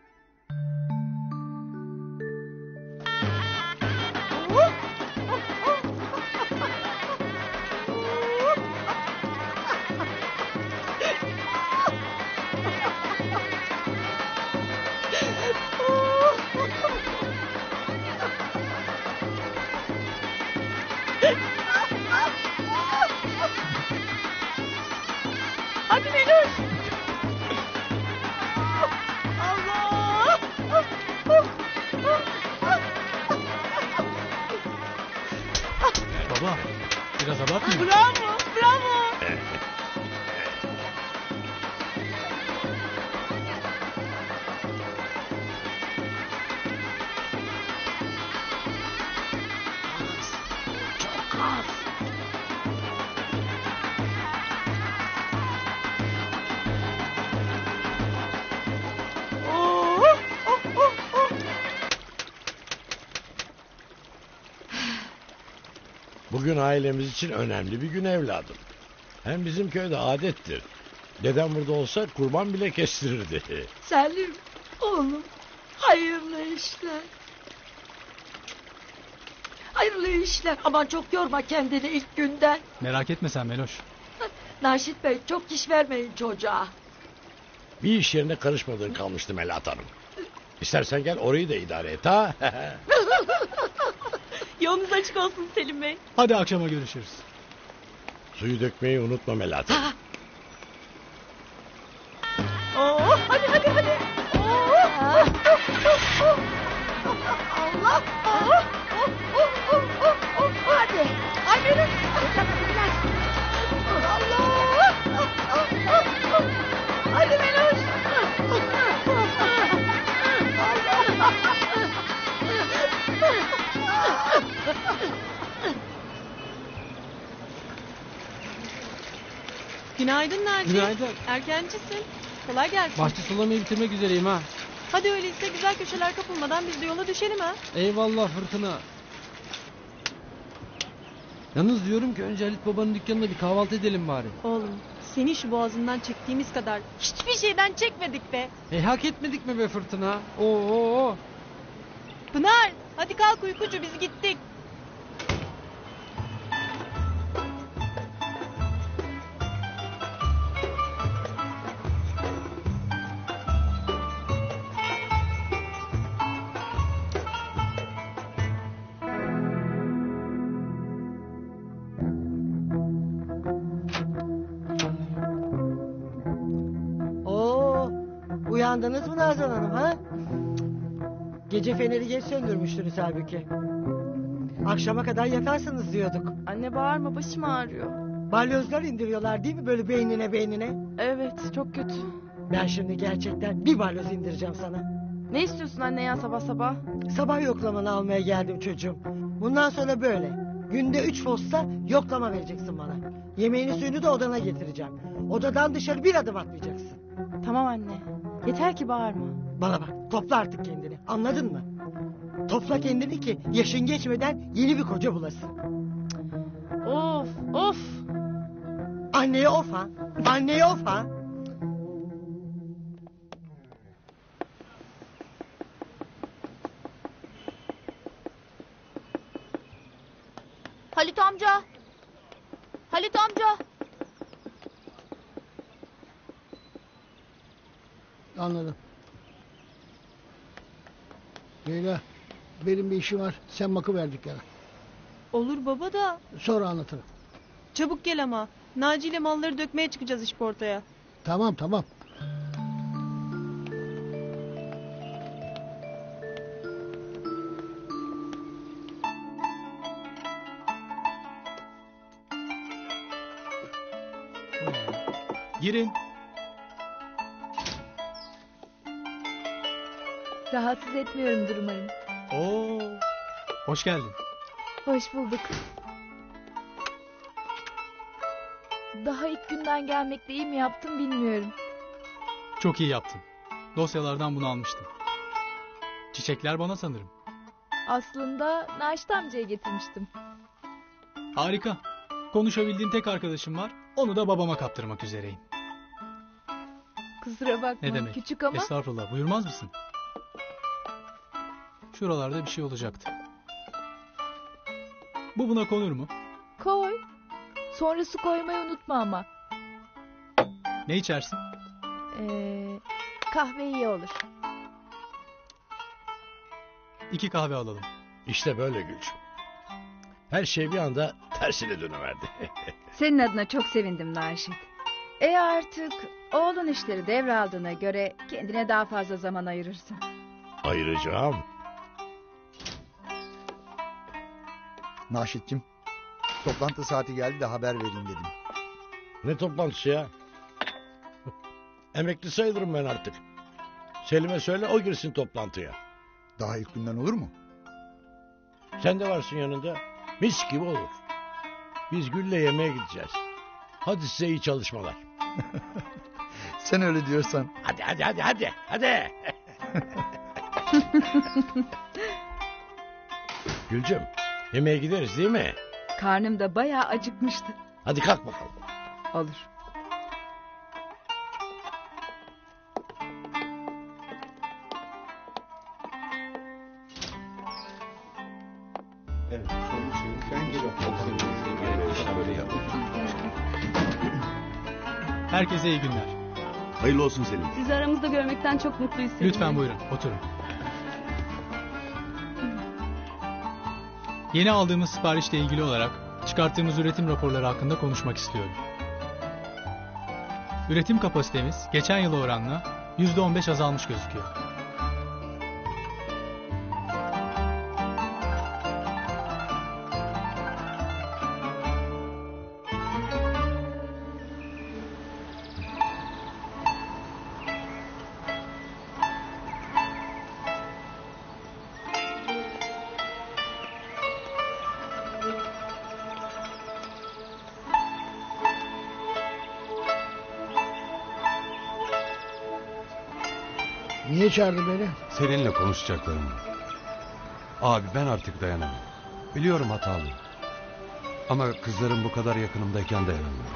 Hadi Meloş. Allah. Baba, biraz abartmıyor musun? Bravo, bravo. Çok az. Oh, oh, oh, oh. Bugün ailemiz için önemli bir gün evladım. Hem bizim köyde adettir. Dedem burada olsa kurban bile kestirirdi. Selim oğlum hayırlı işler. Hayırlı işler. Aman çok yorma kendini ilk günden. Merak etme sen Meloş. Naşit Bey çok iş vermeyin çocuğa. Bir iş yerine karışmadığın kalmıştı Melahat Hanım. İstersen gel orayı da idare et ha. Yolunuz açık olsun Selim Bey. Hadi akşama görüşürüz. Suyu dökmeyi unutma Melahat Hanım. Oo, hadi hadi hadi. Oo. Allah. Hadi. Ay benim. Allah. Hadi Meloş. Günaydın Naci. Günaydın. Erkencisin. Kolay gelsin. Bahçe sulamayı bitirmek üzereyim ha. Hadi öyleyse güzel köşeler kapılmadan biz de yola düşelim ha. Eyvallah Fırtına. Yalnız diyorum ki önce Halit babanın dükkanında bir kahvaltı edelim bari. Oğlum seni şu boğazından çektiğimiz kadar hiçbir şeyden çekmedik be. E hak etmedik mi be Fırtına? Oo. Pınar hadi kalk uykucu biz gittik. Oo, uyandınız mı Nazan Hanım ha? Gece feneri geç söndürmüştünüz halbuki. Akşama kadar yatarsınız diyorduk. Anne bağırma başım ağrıyor. Balyozlar indiriyorlar değil mi böyle beynine beynine? Evet çok kötü. Ben şimdi gerçekten bir balyoz indireceğim sana. Ne istiyorsun anne ya sabah sabah? Sabah yoklamanı almaya geldim çocuğum. Bundan sonra böyle. Günde üç posta yoklama vereceksin bana. Yemeğini suyunu da odana getireceğim. Odadan dışarı bir adım atmayacaksın. Tamam anne. Yeter ki bağırma. Bana bak topla artık kendini anladın mı? Topla kendini ki yaşın geçmeden yeni bir koca bulasın. Of of. Anneye of ha. Anneye of ha. Halit amca. Halit amca. Anladım. Leyla, benim bir işim var. Sen bakıver dükkana. Olur baba da Sonra anlatırım. çabuk gel ama. Naci ile malları dökmeye çıkacağız işportaya. Tamam tamam. Girin. Rahatsız etmiyorumdur umarım. Oo. Hoş geldin. Hoş bulduk. Daha ilk günden gelmekle iyi mi yaptım bilmiyorum. Çok iyi yaptın. Dosyalardan bunu almıştım. Çiçekler bana sanırım. Aslında Naşit amcaya getirmiştim. Harika. Konuşabildiğim tek arkadaşım var. Onu da babama kaptırmak üzereyim. Kusura bakma Ne demek? küçük ama. Estağfurullah. Buyurmaz mısın? Şuralarda bir şey olacaktı. Bu buna konur mu? Koy. Sonra su koymayı unutma ama. Ne içersin? Ee, kahve iyi olur. İki kahve alalım. İşte böyle Gülçin. Her şey bir anda tersine dönüverdi. Senin adına çok sevindim Naşit. E artık oğlun işleri devraldığına göre kendine daha fazla zaman ayırırsın. Ayıracağım. Naşit'cim, toplantı saati geldi de haber vereyim dedim. Ne toplantısı ya? Emekli sayılırım ben artık. Selim'e söyle o girsin toplantıya. Daha ilk günden olur mu? Sen de varsın yanında. Mis gibi olur. Biz Gül'le yemeğe gideceğiz. Hadi size iyi çalışmalar. Sen öyle diyorsan. Hadi hadi hadi hadi. Hadi. Gülcüm, yemeğe gideriz değil mi? Karnım da bayağı acıkmıştı. Hadi kalk bakalım. Olur. Evet. Ben geliyorum. Herkese iyi günler. Hayırlı olsun Selim. Sizi aramızda görmekten çok mutluyuz. Selim Lütfen Bey. buyurun oturun. Yeni aldığımız siparişle ilgili olarak çıkarttığımız üretim raporları hakkında konuşmak istiyorum. Üretim kapasitemiz geçen yıla oranla yüzde on beş azalmış gözüküyor. Niye çağırdı beni? Seninle konuşacaklarım var. Abi ben artık dayanamam. Biliyorum hatalıyım. Ama kızlarım bu kadar yakınımdayken dayanamıyorum.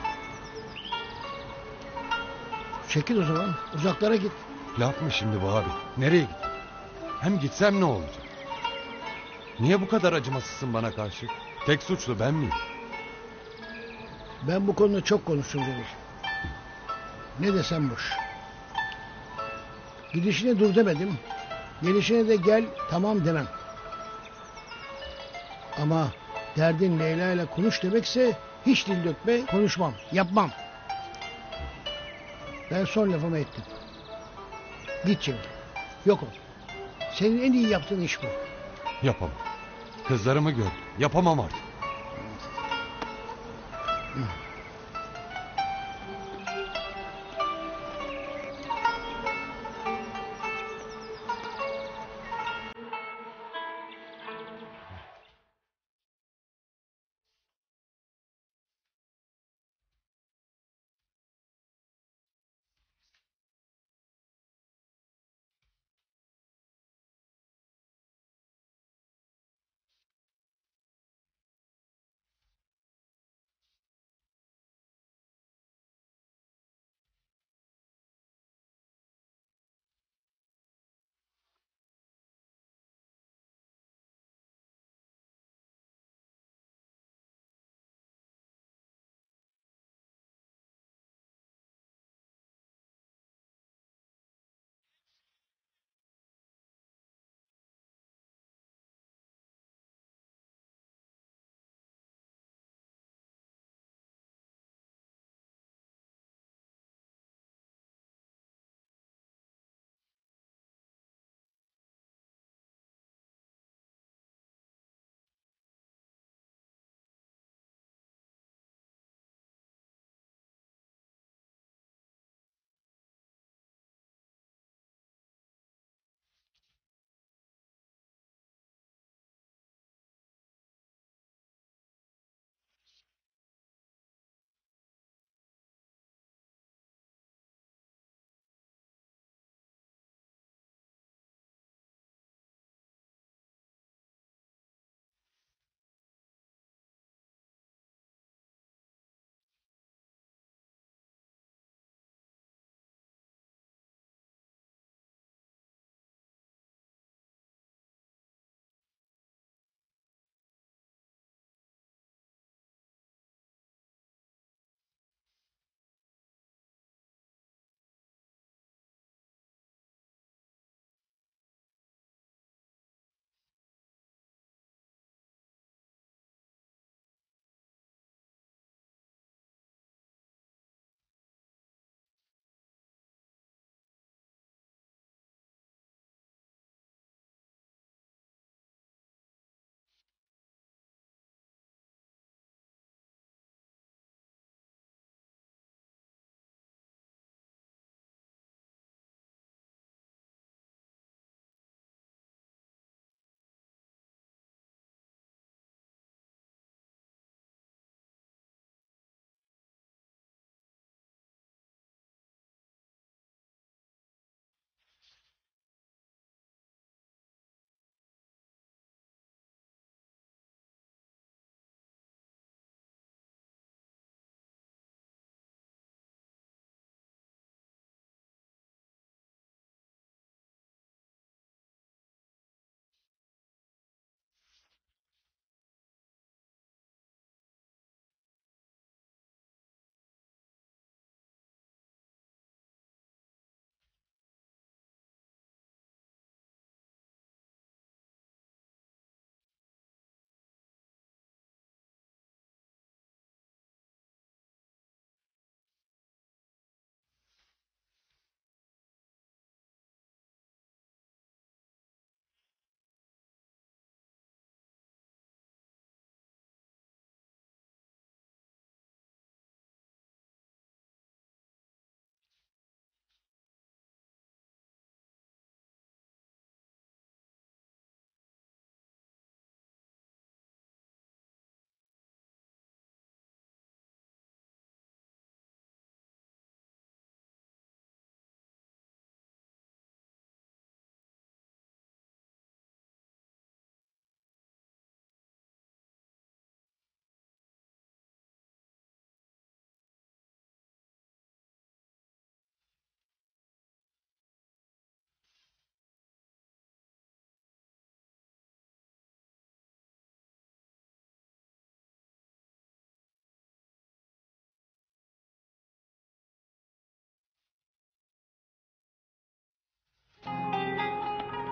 Çekil o zaman. Uzaklara git. Laf mı şimdi bu abi? Nereye git? Hem gitsem ne olacak? Niye bu kadar acımasızsın bana karşı? Tek suçlu ben miyim? Ben bu konuda çok konuştum Celil. Ne desem boş. Gidişine dur demedim. Gelişine de gel tamam demem. Ama derdin Leyla ile konuş demekse hiç dil dökme, konuşmam, yapmam. Ben son lafımı ettim. Git Cemil. Yok ol. Senin en iyi yaptığın iş bu. Yapamam. Kızlarımı gör. Yapamam artık.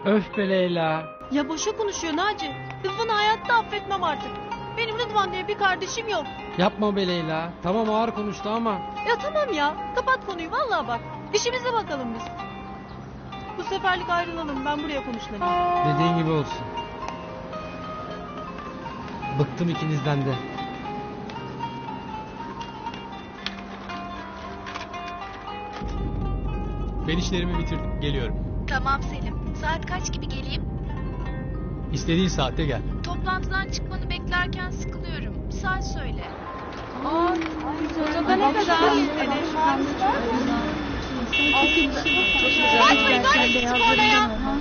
Öf be Leyla. Ya boşa konuşuyor Naci. Rıdvan'ı hayatta affetmem artık. Benim Rıdvan diye bir kardeşim yok. Yapma be Leyla. Tamam ağır konuştu ama. Ya tamam ya. Kapat konuyu vallahi bak. İşimize bakalım biz. Bu seferlik ayrılalım. Ben buraya konuşlarım. Dediğin gibi olsun. Bıktım ikinizden de. Ben işlerimi bitirdim. Geliyorum. Tamam Selim. Saat kaç gibi geleyim? İstediğin saatte gel. Toplantıdan çıkmanı beklerken sıkılıyorum. Bir saat söyle. Aa, odada ne kadar? Kaçmayın hadi git oraya.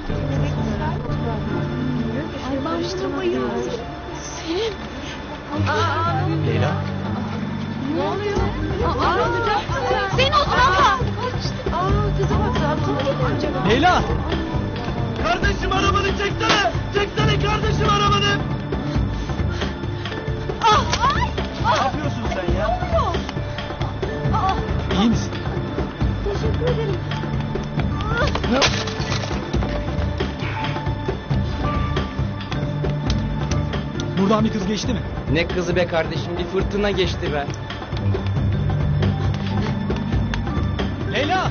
Ay bağıştırmayın. Selim. Leyla. Ne oluyor? Aa, senin olsun abla. Aa, kızım bak zaten. Leyla. Kardeşim arabanı çeksene. Çeksene kardeşim arabanı. Ah, ay. Ne yapıyorsun sen ya? İyi misin? Teşekkür ederim. Buradan bir kız geçti mi? Ne kızı be kardeşim, bir fırtına geçti be. Leyla!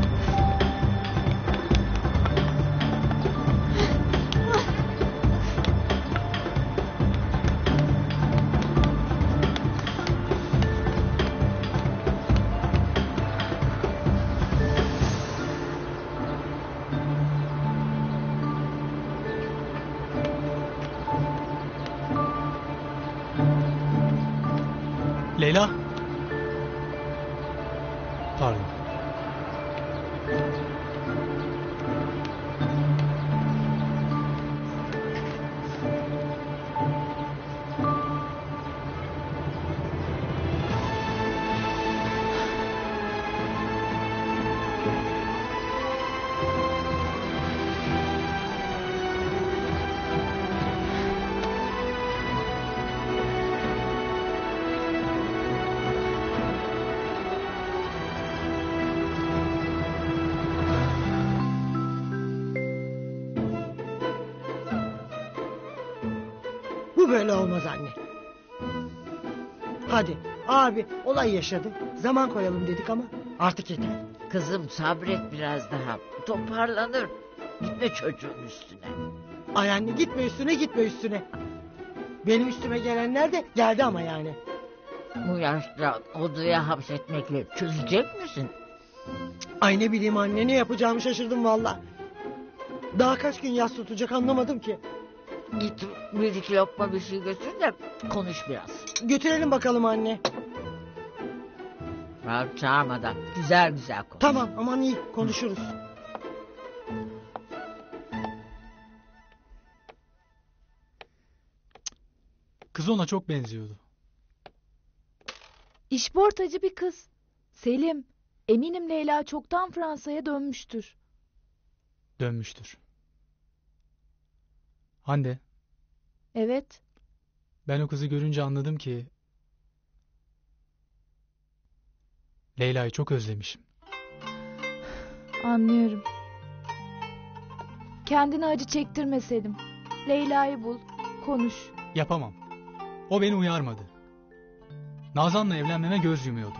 Leyla. Pardon. Bu böyle olmaz anne. Hadi abi olay yaşadı. Zaman koyalım dedik ama artık yeter. Kızım sabret biraz daha. Toparlanır. Gitme çocuğun üstüne. Ay anne gitme üstüne gitme üstüne. Benim üstüme gelenler de geldi ama yani. Bu yaşta odaya hapsetmekle çözecek misin? Ay ne bileyim anne ne yapacağımı şaşırdım valla. Daha kaç gün yas tutacak anlamadım ki. Git bir iki lokma bir şey götür de konuş biraz. Götürelim bakalım anne. Rahat çağırmadan güzel güzel konuş. Tamam aman iyi konuşuruz. Kız ona çok benziyordu. İşportacı bir kız. Selim, eminim Leyla çoktan Fransa'ya dönmüştür. Dönmüştür. Hande, Evet, ben o kızı görünce anladım ki Leyla'yı çok özlemişim. anlıyorum. Kendine acı çektirme Selim. Leyla'yı bul, konuş. Yapamam. O beni uyarmadı. Nazan'la evlenmeme göz yumuyordu.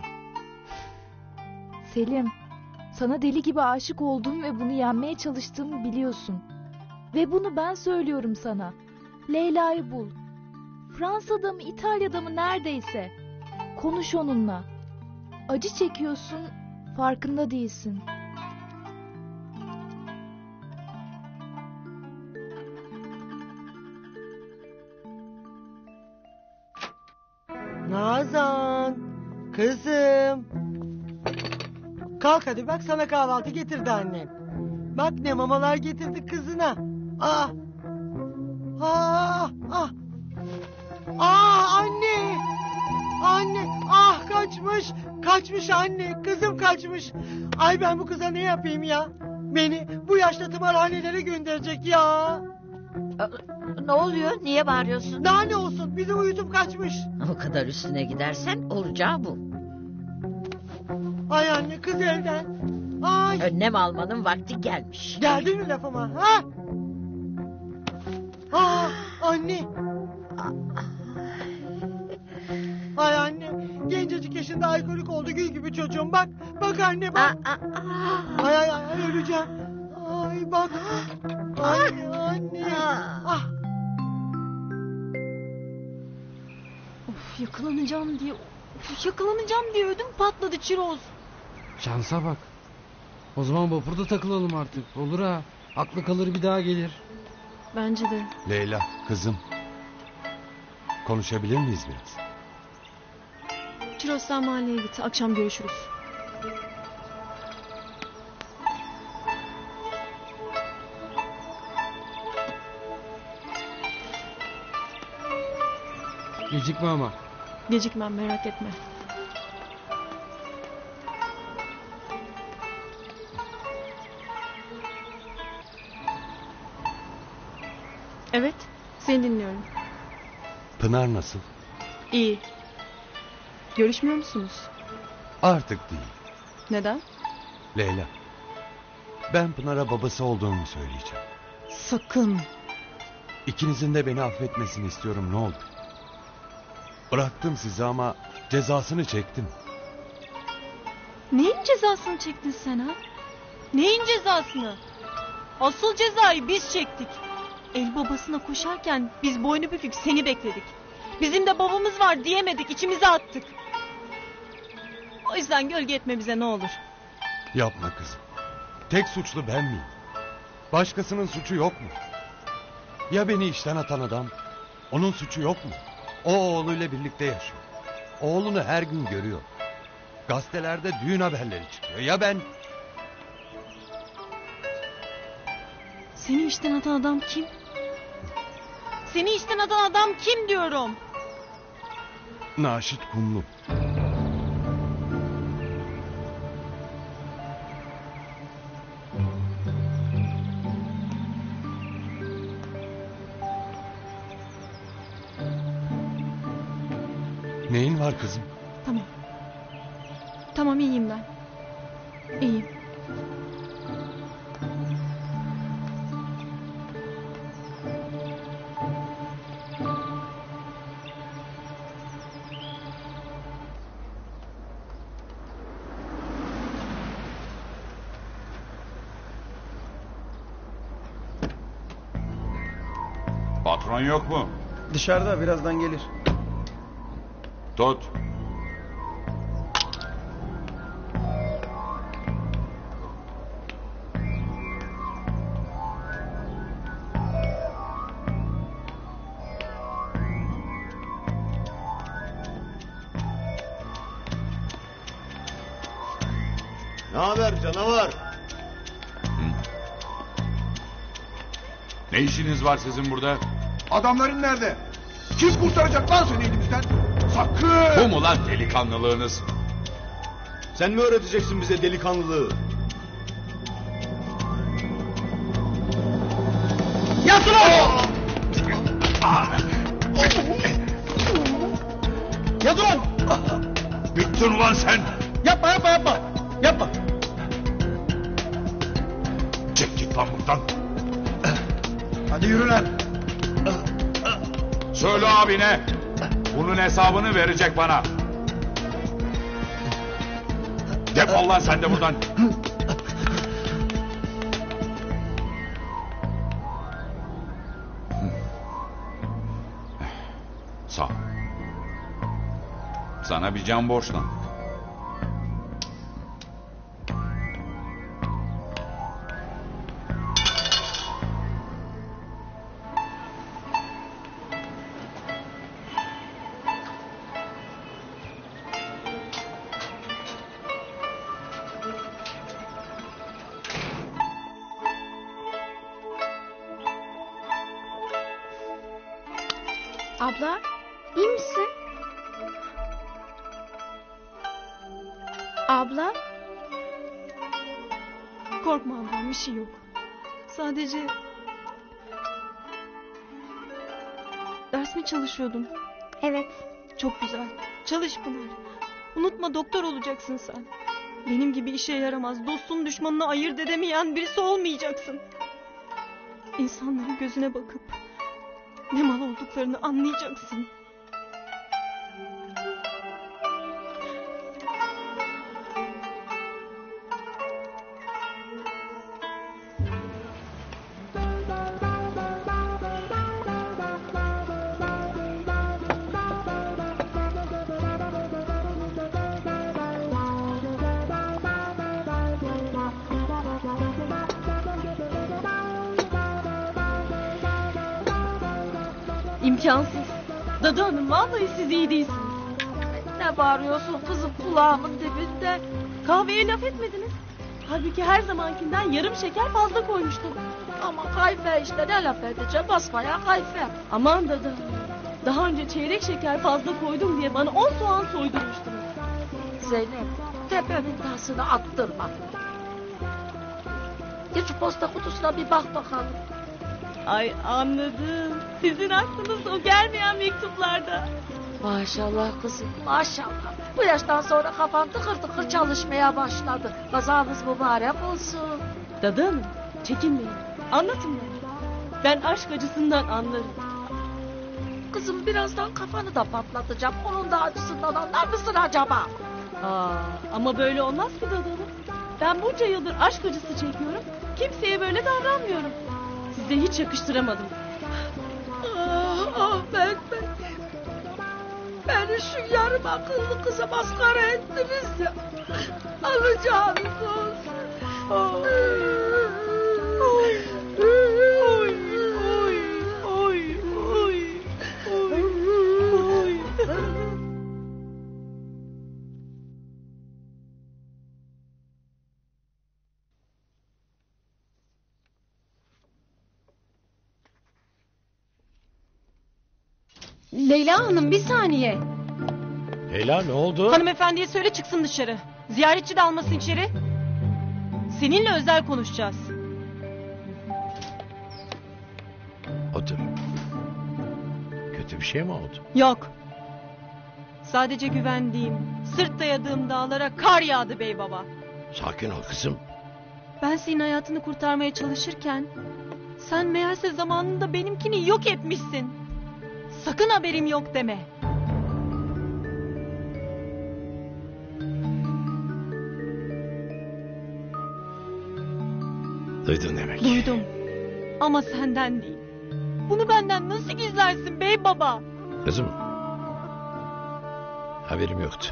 Selim, sana deli gibi aşık olduğumu ve bunu yenmeye çalıştığımı biliyorsun. Ve bunu ben söylüyorum sana. Leyla'yı bul. Fransa'da mı İtalya'da mı neredeyse. Konuş onunla. Acı çekiyorsun, farkında değilsin. Nazan kızım. Kalk hadi bak sana kahvaltı getirdi annen. Bak ne mamalar getirdi kızına. Ah. Ah. Ah. Ah anne. Anne. Ah kaçmış. Kaçmış anne. Kızım kaçmış. Ay ben bu kıza ne yapayım ya? Beni bu yaşta tımarhanelere gönderecek ya. Ne oluyor? Niye bağırıyorsun? Daha ne olsun? Bizi uyutup kaçmış. O kadar üstüne gidersen olacağı bu. Ay anne kız evden. Ay. Önlem almanın vakti gelmiş. Geldin mi lafıma? Ha? Aa, anne. Ay anne. Gencecik yaşında alkolik oldu gül gibi çocuğum. Bak. Bak anne bak. Ay ay ay ay, öleceğim. Ay bak. Anne anne. Ah. Of yakalanacağım diye. Of, yakalanacağım diye ödüm patladı Çiroz. Şansa bak. O zaman vapurda takılalım artık. Olur ha. Aklı kalır bir daha gelir. Bence de. Leyla, kızım. Konuşabilir miyiz biraz? Çiroz sen mahalleye git. Akşam görüşürüz. Gecikme ama. Gecikmem merak etme. Evet, seni dinliyorum. Pınar nasıl? İyi. Görüşmüyor musunuz? Artık değil. Neden? Leyla. Ben Pınar'a babası olduğumu söyleyeceğim. Sakın. İkinizin de beni affetmesini istiyorum, ne olur. Bıraktım sizi ama cezasını çektim. Neyin cezasını çektin sen ha? Neyin cezasını? Asıl cezayı biz çektik. El babasına koşarken biz boynu bükük seni bekledik. Bizim de babamız var diyemedik, içimize attık. O yüzden gölge etme bize ne olur. Yapma kızım. Tek suçlu ben miyim? Başkasının suçu yok mu? Ya beni işten atan adam? Onun suçu yok mu? O oğluyla birlikte yaşıyor. Oğlunu her gün görüyor. Gazetelerde düğün haberleri çıkıyor. Ya ben? Seni işten atan adam kim? Seni işten atan adam kim diyorum? Naşit Kumlu. Neyin var kızım? Tamam. Tamam iyiyim ben. İyiyim. Patron yok mu? Dışarıda, birazdan gelir. Tut. Ne haber canavar? Ne işiniz var sizin burada? Adamların nerede? Kim kurtaracak lan seni elimizden? Sakın! Bu mu lan delikanlılığınız? Sen mi öğreteceksin bize delikanlılığı? Yatın oğlum! Yatın oğlum! Bittin ulan sen! Yapma yapma yapma! Yapma! Çek git lan buradan! Hadi yürü lan! Söyle abine. Bunun hesabını verecek bana. Defol lan sen de buradan. Sağ ol. Sana bir can borçlandık. Abla, iyi misin? Abla? Korkma ablam bir şey yok. Sadece... Ders mi çalışıyordun? Evet. Çok güzel. Çalış Pınar. Unutma doktor olacaksın sen. Benim gibi işe yaramaz, dostun düşmanını ayırt edemeyen birisi olmayacaksın. İnsanların gözüne bakıp Ne mal olduklarını anlayacaksın. İmkansız. Dadı Hanım vallahi siz iyi değilsiniz. Ne bağırıyorsun kızım kulağımın dibinde? Kahveye laf etmediniz. Halbuki her zamankinden yarım şeker fazla koymuştum. Ama kayfe işte ne laf edeceğim basmaya kayfe. Aman Dadı Hanım. Daha önce çeyrek şeker fazla koydum diye bana on soğan soydurmuştunuz. Zeynep tepemin tasını attırma. Git şu posta kutusuna bir bak bakalım. Ay anladım. Sizin aklınız o gelmeyen mektuplarda. Maşallah kızım maşallah. Bu yaştan sonra kafan tıkır tıkır çalışmaya başladı. Kazanız mübarek olsun. Dadı Hanım çekinmeyin. Anlatın bana. Ben aşk acısından anlarım. Kızım birazdan kafanı da patlatacağım. Onun da acısından anlar mısın acaba? Aa, ama böyle olmaz ki Dadı Hanım. Ben bunca yıldır aşk acısı çekiyorum. Kimseye böyle davranmıyorum. Size hiç yakıştıramadım. Ah, ah ben, ben. Beni şu yarım akıllı kıza maskara ettiniz ya. Alacağınız olsun. Oy, oy, oy, oy, oy, oy, oy. Leyla Hanım bir saniye. Leyla ne oldu? Hanımefendiye söyle çıksın dışarı. Ziyaretçi de almasın içeri. Seninle özel konuşacağız. Otur. Kötü bir şey mi oldu? Yok. Sadece güvendiğim, sırt dayadığım dağlara kar yağdı bey baba. Sakin ol kızım. Ben senin hayatını kurtarmaya çalışırken sen meğerse zamanında benimkini yok etmişsin. Sakın haberim yok deme. Duydun demek. Duydum. Ama senden değil. Bunu benden nasıl gizlersin bey baba? Kızım. Haberim yoktu.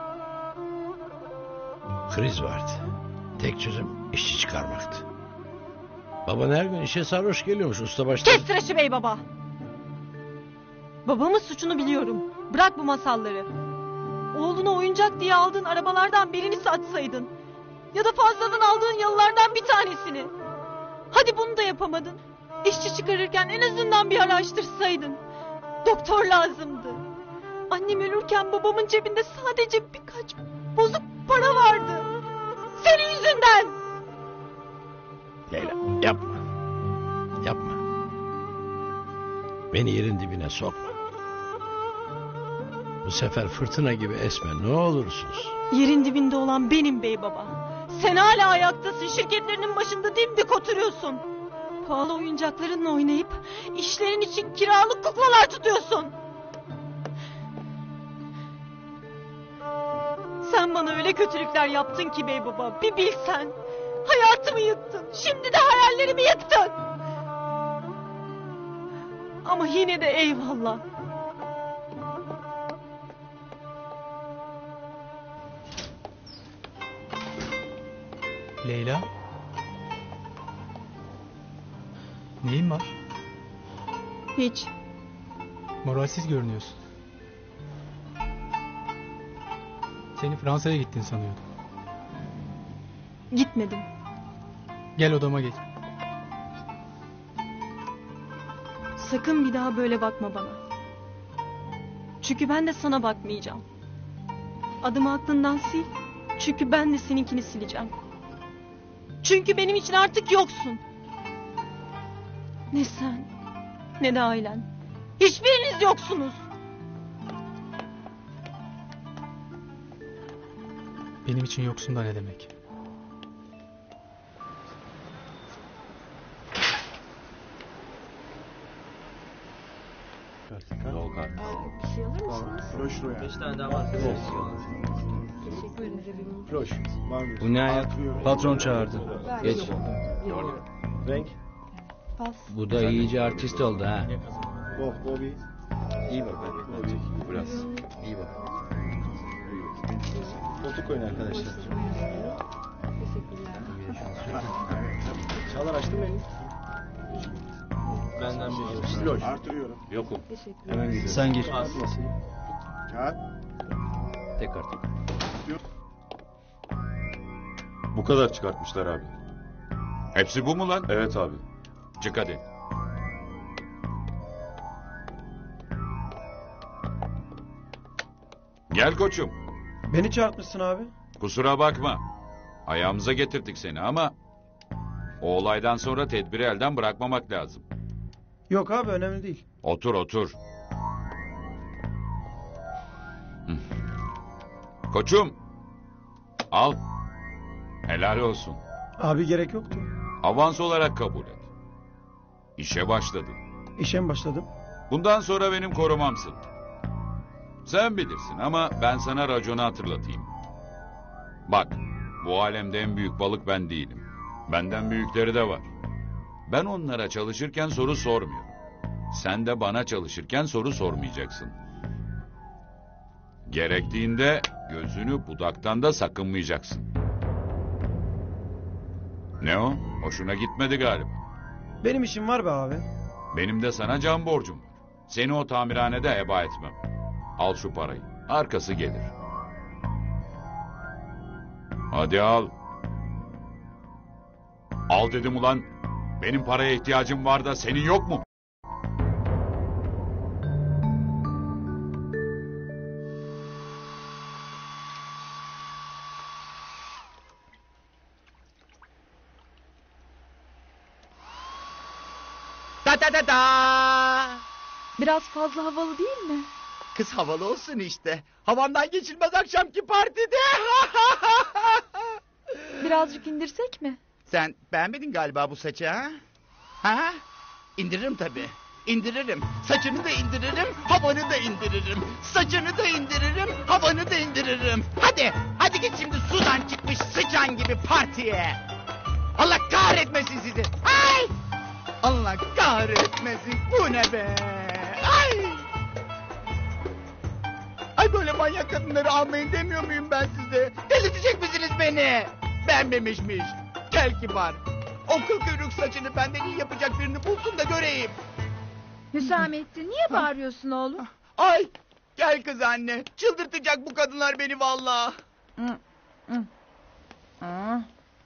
Kriz vardı. Tek çözüm işçi çıkarmaktı. Baban her gün işe sarhoş geliyormuş usta başta. Kes tıraşı bey baba. Babamın suçunu biliyorum. Bırak bu masalları. Oğluna oyuncak diye aldığın arabalardan birini satsaydın. Ya da fazladan aldığın yalılardan bir tanesini. Hadi bunu da yapamadın. İşçi çıkarırken en azından bir araştırsaydın. Doktor lazımdı. Annem ölürken babamın cebinde sadece birkaç bozuk para vardı. Senin yüzünden. Leyla yapma. Yapma. Beni yerin dibine sokma. Bu sefer fırtına gibi esme ne olursunuz. Yerin dibinde olan benim bey baba. Sen hala ayaktasın, şirketlerinin başında dimdik oturuyorsun. Pahalı oyuncaklarınla oynayıp işlerin için kiralık kuklalar tutuyorsun. Sen bana öyle kötülükler yaptın ki bey baba, bir bilsen. Hayatımı yıktın, şimdi de hayallerimi yıktın. Ama yine de eyvallah. Leyla? Neyin var? Hiç. Moralsiz görünüyorsun. Seni Fransa'ya gittin sanıyordum. Gitmedim. Gel odama geç. Sakın bir daha böyle bakma bana. Çünkü ben de sana bakmayacağım. Adımı aklından sil. Çünkü ben de seninkini sileceğim. Çünkü benim için artık yoksun. Ne sen, ne de ailen. Hiçbiriniz yoksunuz. Benim için yoksun da ne demek? artık ha. Bol kart. Bir şey alır mısınız? Proş Royal. Beş tane daha var. Teşekkür ederim. Proş. Margus. Bu ne ayak? Patron çağırdı. Geç. Renk. Pas. Bu da iyice artist oldu ha. Boh, Bobby. İyi bak hadi. Biraz. İyi bak. Koltuk oyun arkadaşlar. Teşekkürler. Çağlar açtın mı elini? Benden bir Loş. Artırıyorum. Yokum. Teşekkürler. Hemen gidelim. Sen gir. At masayı. Kağıt. Tek kart. Bu kadar çıkartmışlar abi. Hepsi bu mu lan? Evet abi. Çık hadi. Gel koçum. Beni çağırtmışsın abi. Kusura bakma. Ayağımıza getirdik seni ama... o olaydan sonra tedbiri elden bırakmamak lazım. Yok abi önemli değil. Otur otur. Hı. Koçum. Al. Helal olsun. Abi gerek yoktu. Avans olarak kabul et. İşe başladın. İşe mi başladım? Bundan sonra benim korumamsın. Sen bilirsin ama ben sana raconu hatırlatayım. Bak, bu alemde en büyük balık ben değilim. Benden büyükleri de var. Ben onlara çalışırken soru sormuyorum. Sen de bana çalışırken soru sormayacaksın. Gerektiğinde gözünü budaktan da sakınmayacaksın. Ne o? Hoşuna gitmedi galiba. Benim işim var be abi. Benim de sana can borcum var. Seni o tamirhanede heba etmem. Al şu parayı. Arkası gelir. Hadi al. Al dedim ulan. Benim paraya ihtiyacım var da senin yok mu? Ta ta ta ta. Biraz fazla havalı değil mi? Kız havalı olsun işte. Havandan geçilmez akşamki partide. Birazcık indirsek mi? Sen beğenmedin galiba bu saçı ha? Ha? İndiririm tabii. İndiririm. Saçını da indiririm, havanı da indiririm. Saçını da indiririm, havanı da indiririm. Hadi, hadi git şimdi sudan çıkmış sıçan gibi partiye. Allah kahretmesin sizi. Ay! Allah kahretmesin. Bu ne be? Ay! Ay böyle manyak kadınları almayın demiyor muyum ben size? Delirtecek misiniz beni? Beğenmemişmiş. Kel kibar. O kıl kuyruk saçını benden iyi yapacak birini bulsun da göreyim. Hüsamettin niye bağırıyorsun oğlum? Ay! Gel kız anne. Çıldırtacak bu kadınlar beni vallahi. Hı, hı. Aa.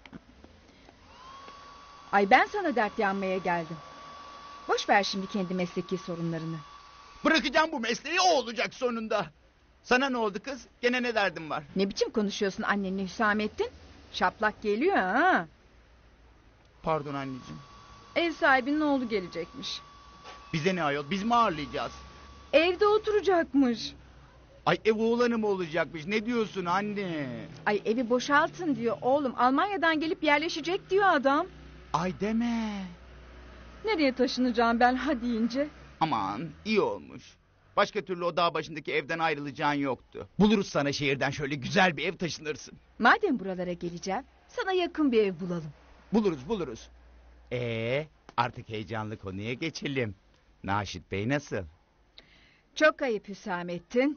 Ay ben sana dert yanmaya geldim. Boş ver şimdi kendi mesleki sorunlarını. Bırakacağım bu mesleği, o olacak sonunda. Sana ne oldu kız? Gene ne derdin var? Ne biçim konuşuyorsun annenle Hüsamettin? Şaplak geliyor ha. Pardon anneciğim. Ev sahibinin oğlu gelecekmiş. Bize ne ayol? Biz mi ağırlayacağız? Evde oturacakmış. Ay ev oğlanı mı olacakmış? Ne diyorsun anne? Ay evi boşaltın diyor oğlum. Almanya'dan gelip yerleşecek diyor adam. Ay deme. Nereye taşınacağım ben ha deyince? Aman iyi olmuş. Başka türlü o dağ başındaki evden ayrılacağın yoktu. Buluruz sana şehirden şöyle güzel bir ev taşınırsın. Madem buralara geleceğim, sana yakın bir ev bulalım. Buluruz buluruz. Ee, artık heyecanlı konuya geçelim. Naşit Bey nasıl? Çok ayıp Hüsamettin.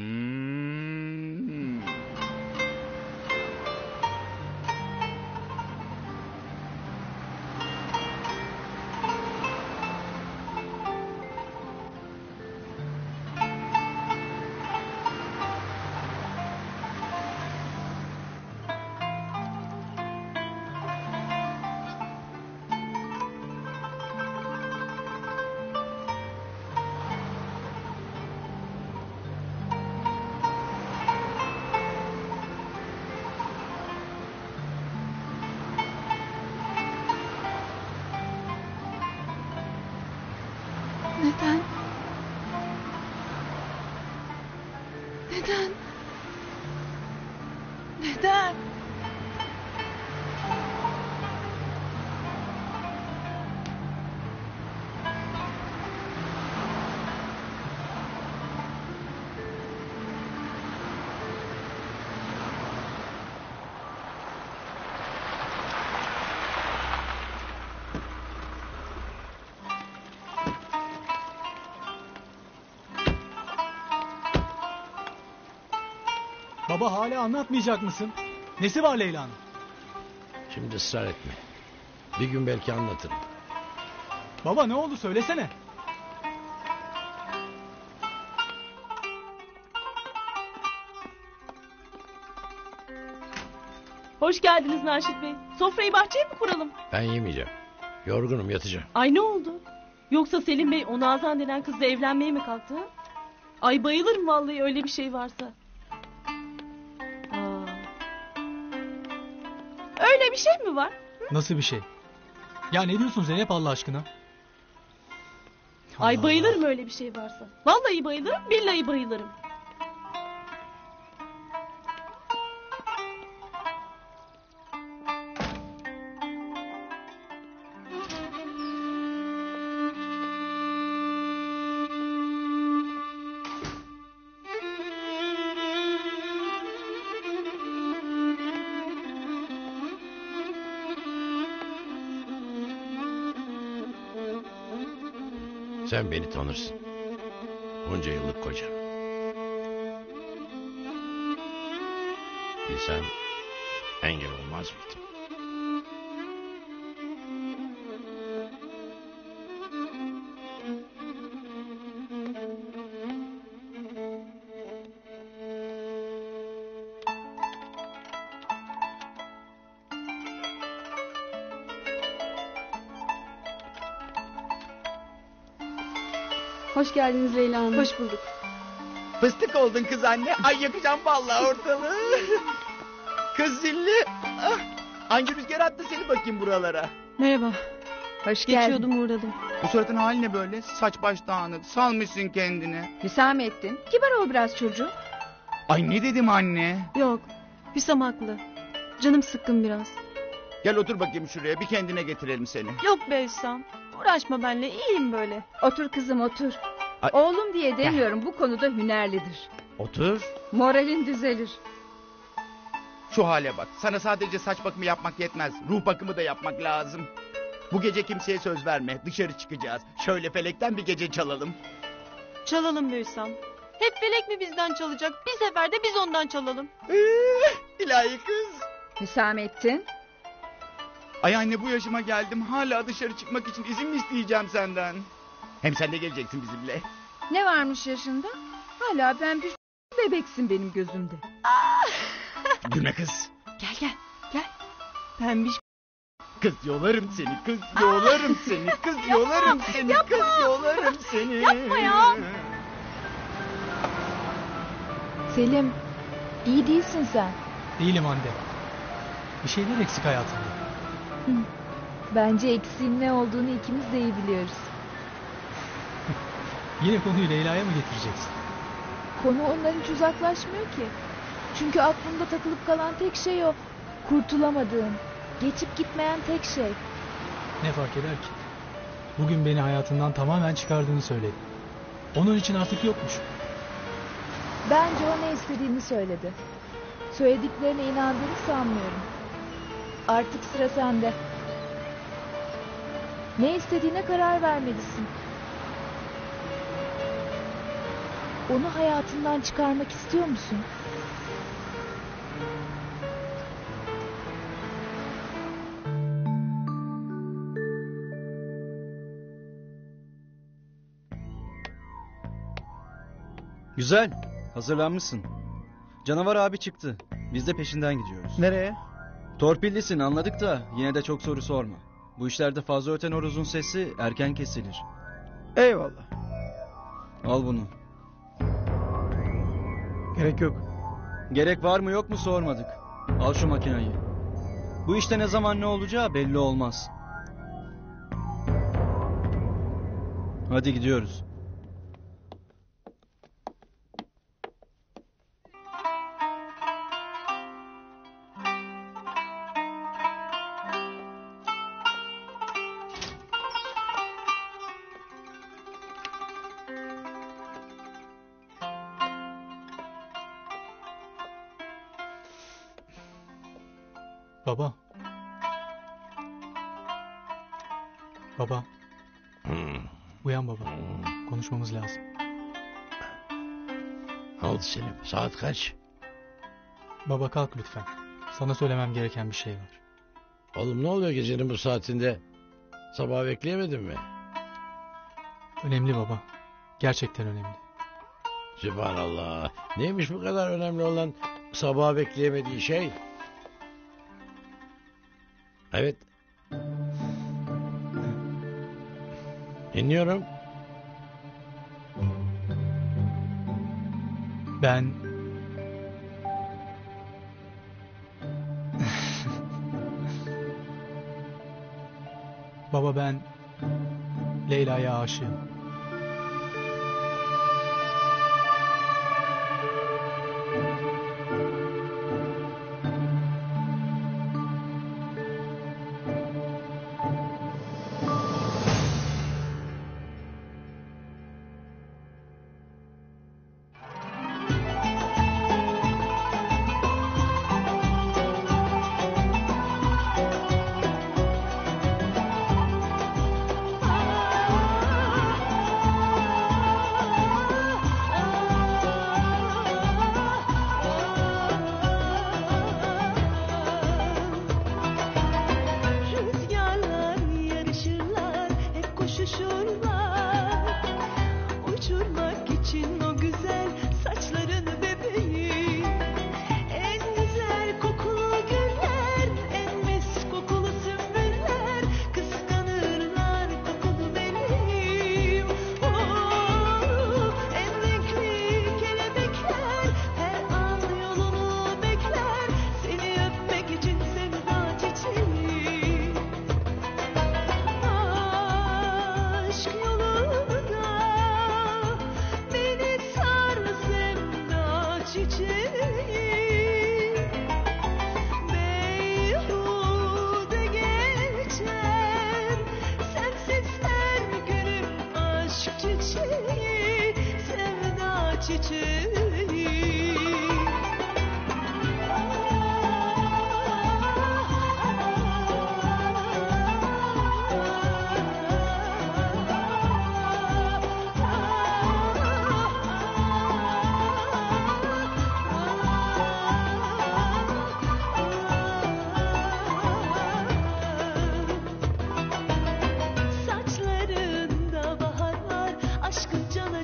Hmm. Neden? Neden? Neden? Baba hala anlatmayacak mısın? Nesi var Leyla'nın? Şimdi ısrar etme. Bir gün belki anlatırım. Baba ne oldu söylesene. Hoş geldiniz Naşit Bey. Sofrayı bahçeye mi kuralım? Ben yemeyeceğim. Yorgunum, yatacağım. Ay ne oldu? Yoksa Selim Bey o Nazan denen kızla evlenmeye mi kalktı? Ha? Ay bayılırım vallahi öyle bir şey varsa. Aa. Öyle bir şey mi var? Nasıl bir şey? Ya ne diyorsun Zeynep Allah aşkına? Ay bayılırım öyle bir şey varsa. Vallahi bayılırım, billahi bayılırım. Sen beni tanırsın. Bunca yıllık koca. Bilsem engel olmaz mıydım? Hoş geldiniz Leyla Hanım. Hoş bulduk. Fıstık oldun kız anne. Ay yakacağım vallahi ortalığı. Kız zilli. Ah, hangi rüzgar attı seni bakayım buralara? Merhaba. Hoş geldin. Geçiyordum uğradım. Bu suratın hali ne böyle? Saç baş dağınık. Salmışsın kendini. Hüsamettin. Kibar ol biraz çocuğum. Ay ne dedim anne? Yok. Hüsam haklı. Canım sıkkın biraz. Gel otur bakayım şuraya. Bir kendine getirelim seni. Yok be Hüsam. Uğraşma benimle. İyiyim böyle. Otur kızım otur. Ay. Oğlum diye demiyorum, bu konuda hünerlidir. Otur. Moralin düzelir. Şu hale bak. Sana sadece saç bakımı yapmak yetmez. Ruh bakımı da yapmak lazım. Bu gece kimseye söz verme. Dışarı çıkacağız. Şöyle felekten bir gece çalalım. Çalalım be Hüsam. Hep Felek mi bizden çalacak? Bir seferde biz ondan çalalım. Ee, ilahi kız. Hüsamettin. Ay anne bu yaşıma geldim. Hala dışarı çıkmak için izin mi isteyeceğim senden? Hem sen de geleceksin bizimle. Ne varmış yaşında? Hala ben bir bebeksin benim gözümde. Gülme kız. Gel gel gel. Pembiş. Kız yolarım seni, kız yolarım seni, kız yolarım seni, yapma. kız yolarım seni. Yapma ya. Selim, iyi değilsin sen. Değilim Hande. Bir şeyler eksik hayatımda. Bence eksiğin ne olduğunu ikimiz de iyi biliyoruz. Yine konuyu Leyla'ya mı getireceksin? Konu ondan hiç uzaklaşmıyor ki. Çünkü aklımda takılıp kalan tek şey o. Kurtulamadığım, geçip gitmeyen tek şey. Ne fark eder ki? Bugün beni hayatından tamamen çıkardığını söyledi. Onun için artık yokmuş. Bence o ne istediğini söyledi. Söylediklerine inandığını sanmıyorum. Artık sıra sende. Ne istediğine karar vermelisin. Onu hayatından çıkarmak istiyor musun? Güzel. Hazırlanmışsın. Canavar abi çıktı. Biz de peşinden gidiyoruz. Nereye? Torpillisin anladık da yine de çok soru sorma. Bu işlerde fazla öten horozun sesi erken kesilir. Eyvallah. Al bunu. Gerek yok. Gerek var mı yok mu sormadık. Al şu makinayı. Bu işte ne zaman ne olacağı belli olmaz. Hadi gidiyoruz. Baba. Baba. Uyan baba. Konuşmamız lazım. Ne oldu Selim? Saat kaç? Baba kalk lütfen. Sana söylemem gereken bir şey var. Oğlum ne oluyor gecenin bu saatinde? Sabah bekleyemedin mi? Önemli baba. Gerçekten önemli. Sübhanallah. Neymiş bu kadar önemli olan sabah bekleyemediği şey? Evet. Dinliyorum. Ben... Baba ben Leyla'ya aşığım. Saçlarında bahar var, aşkın canı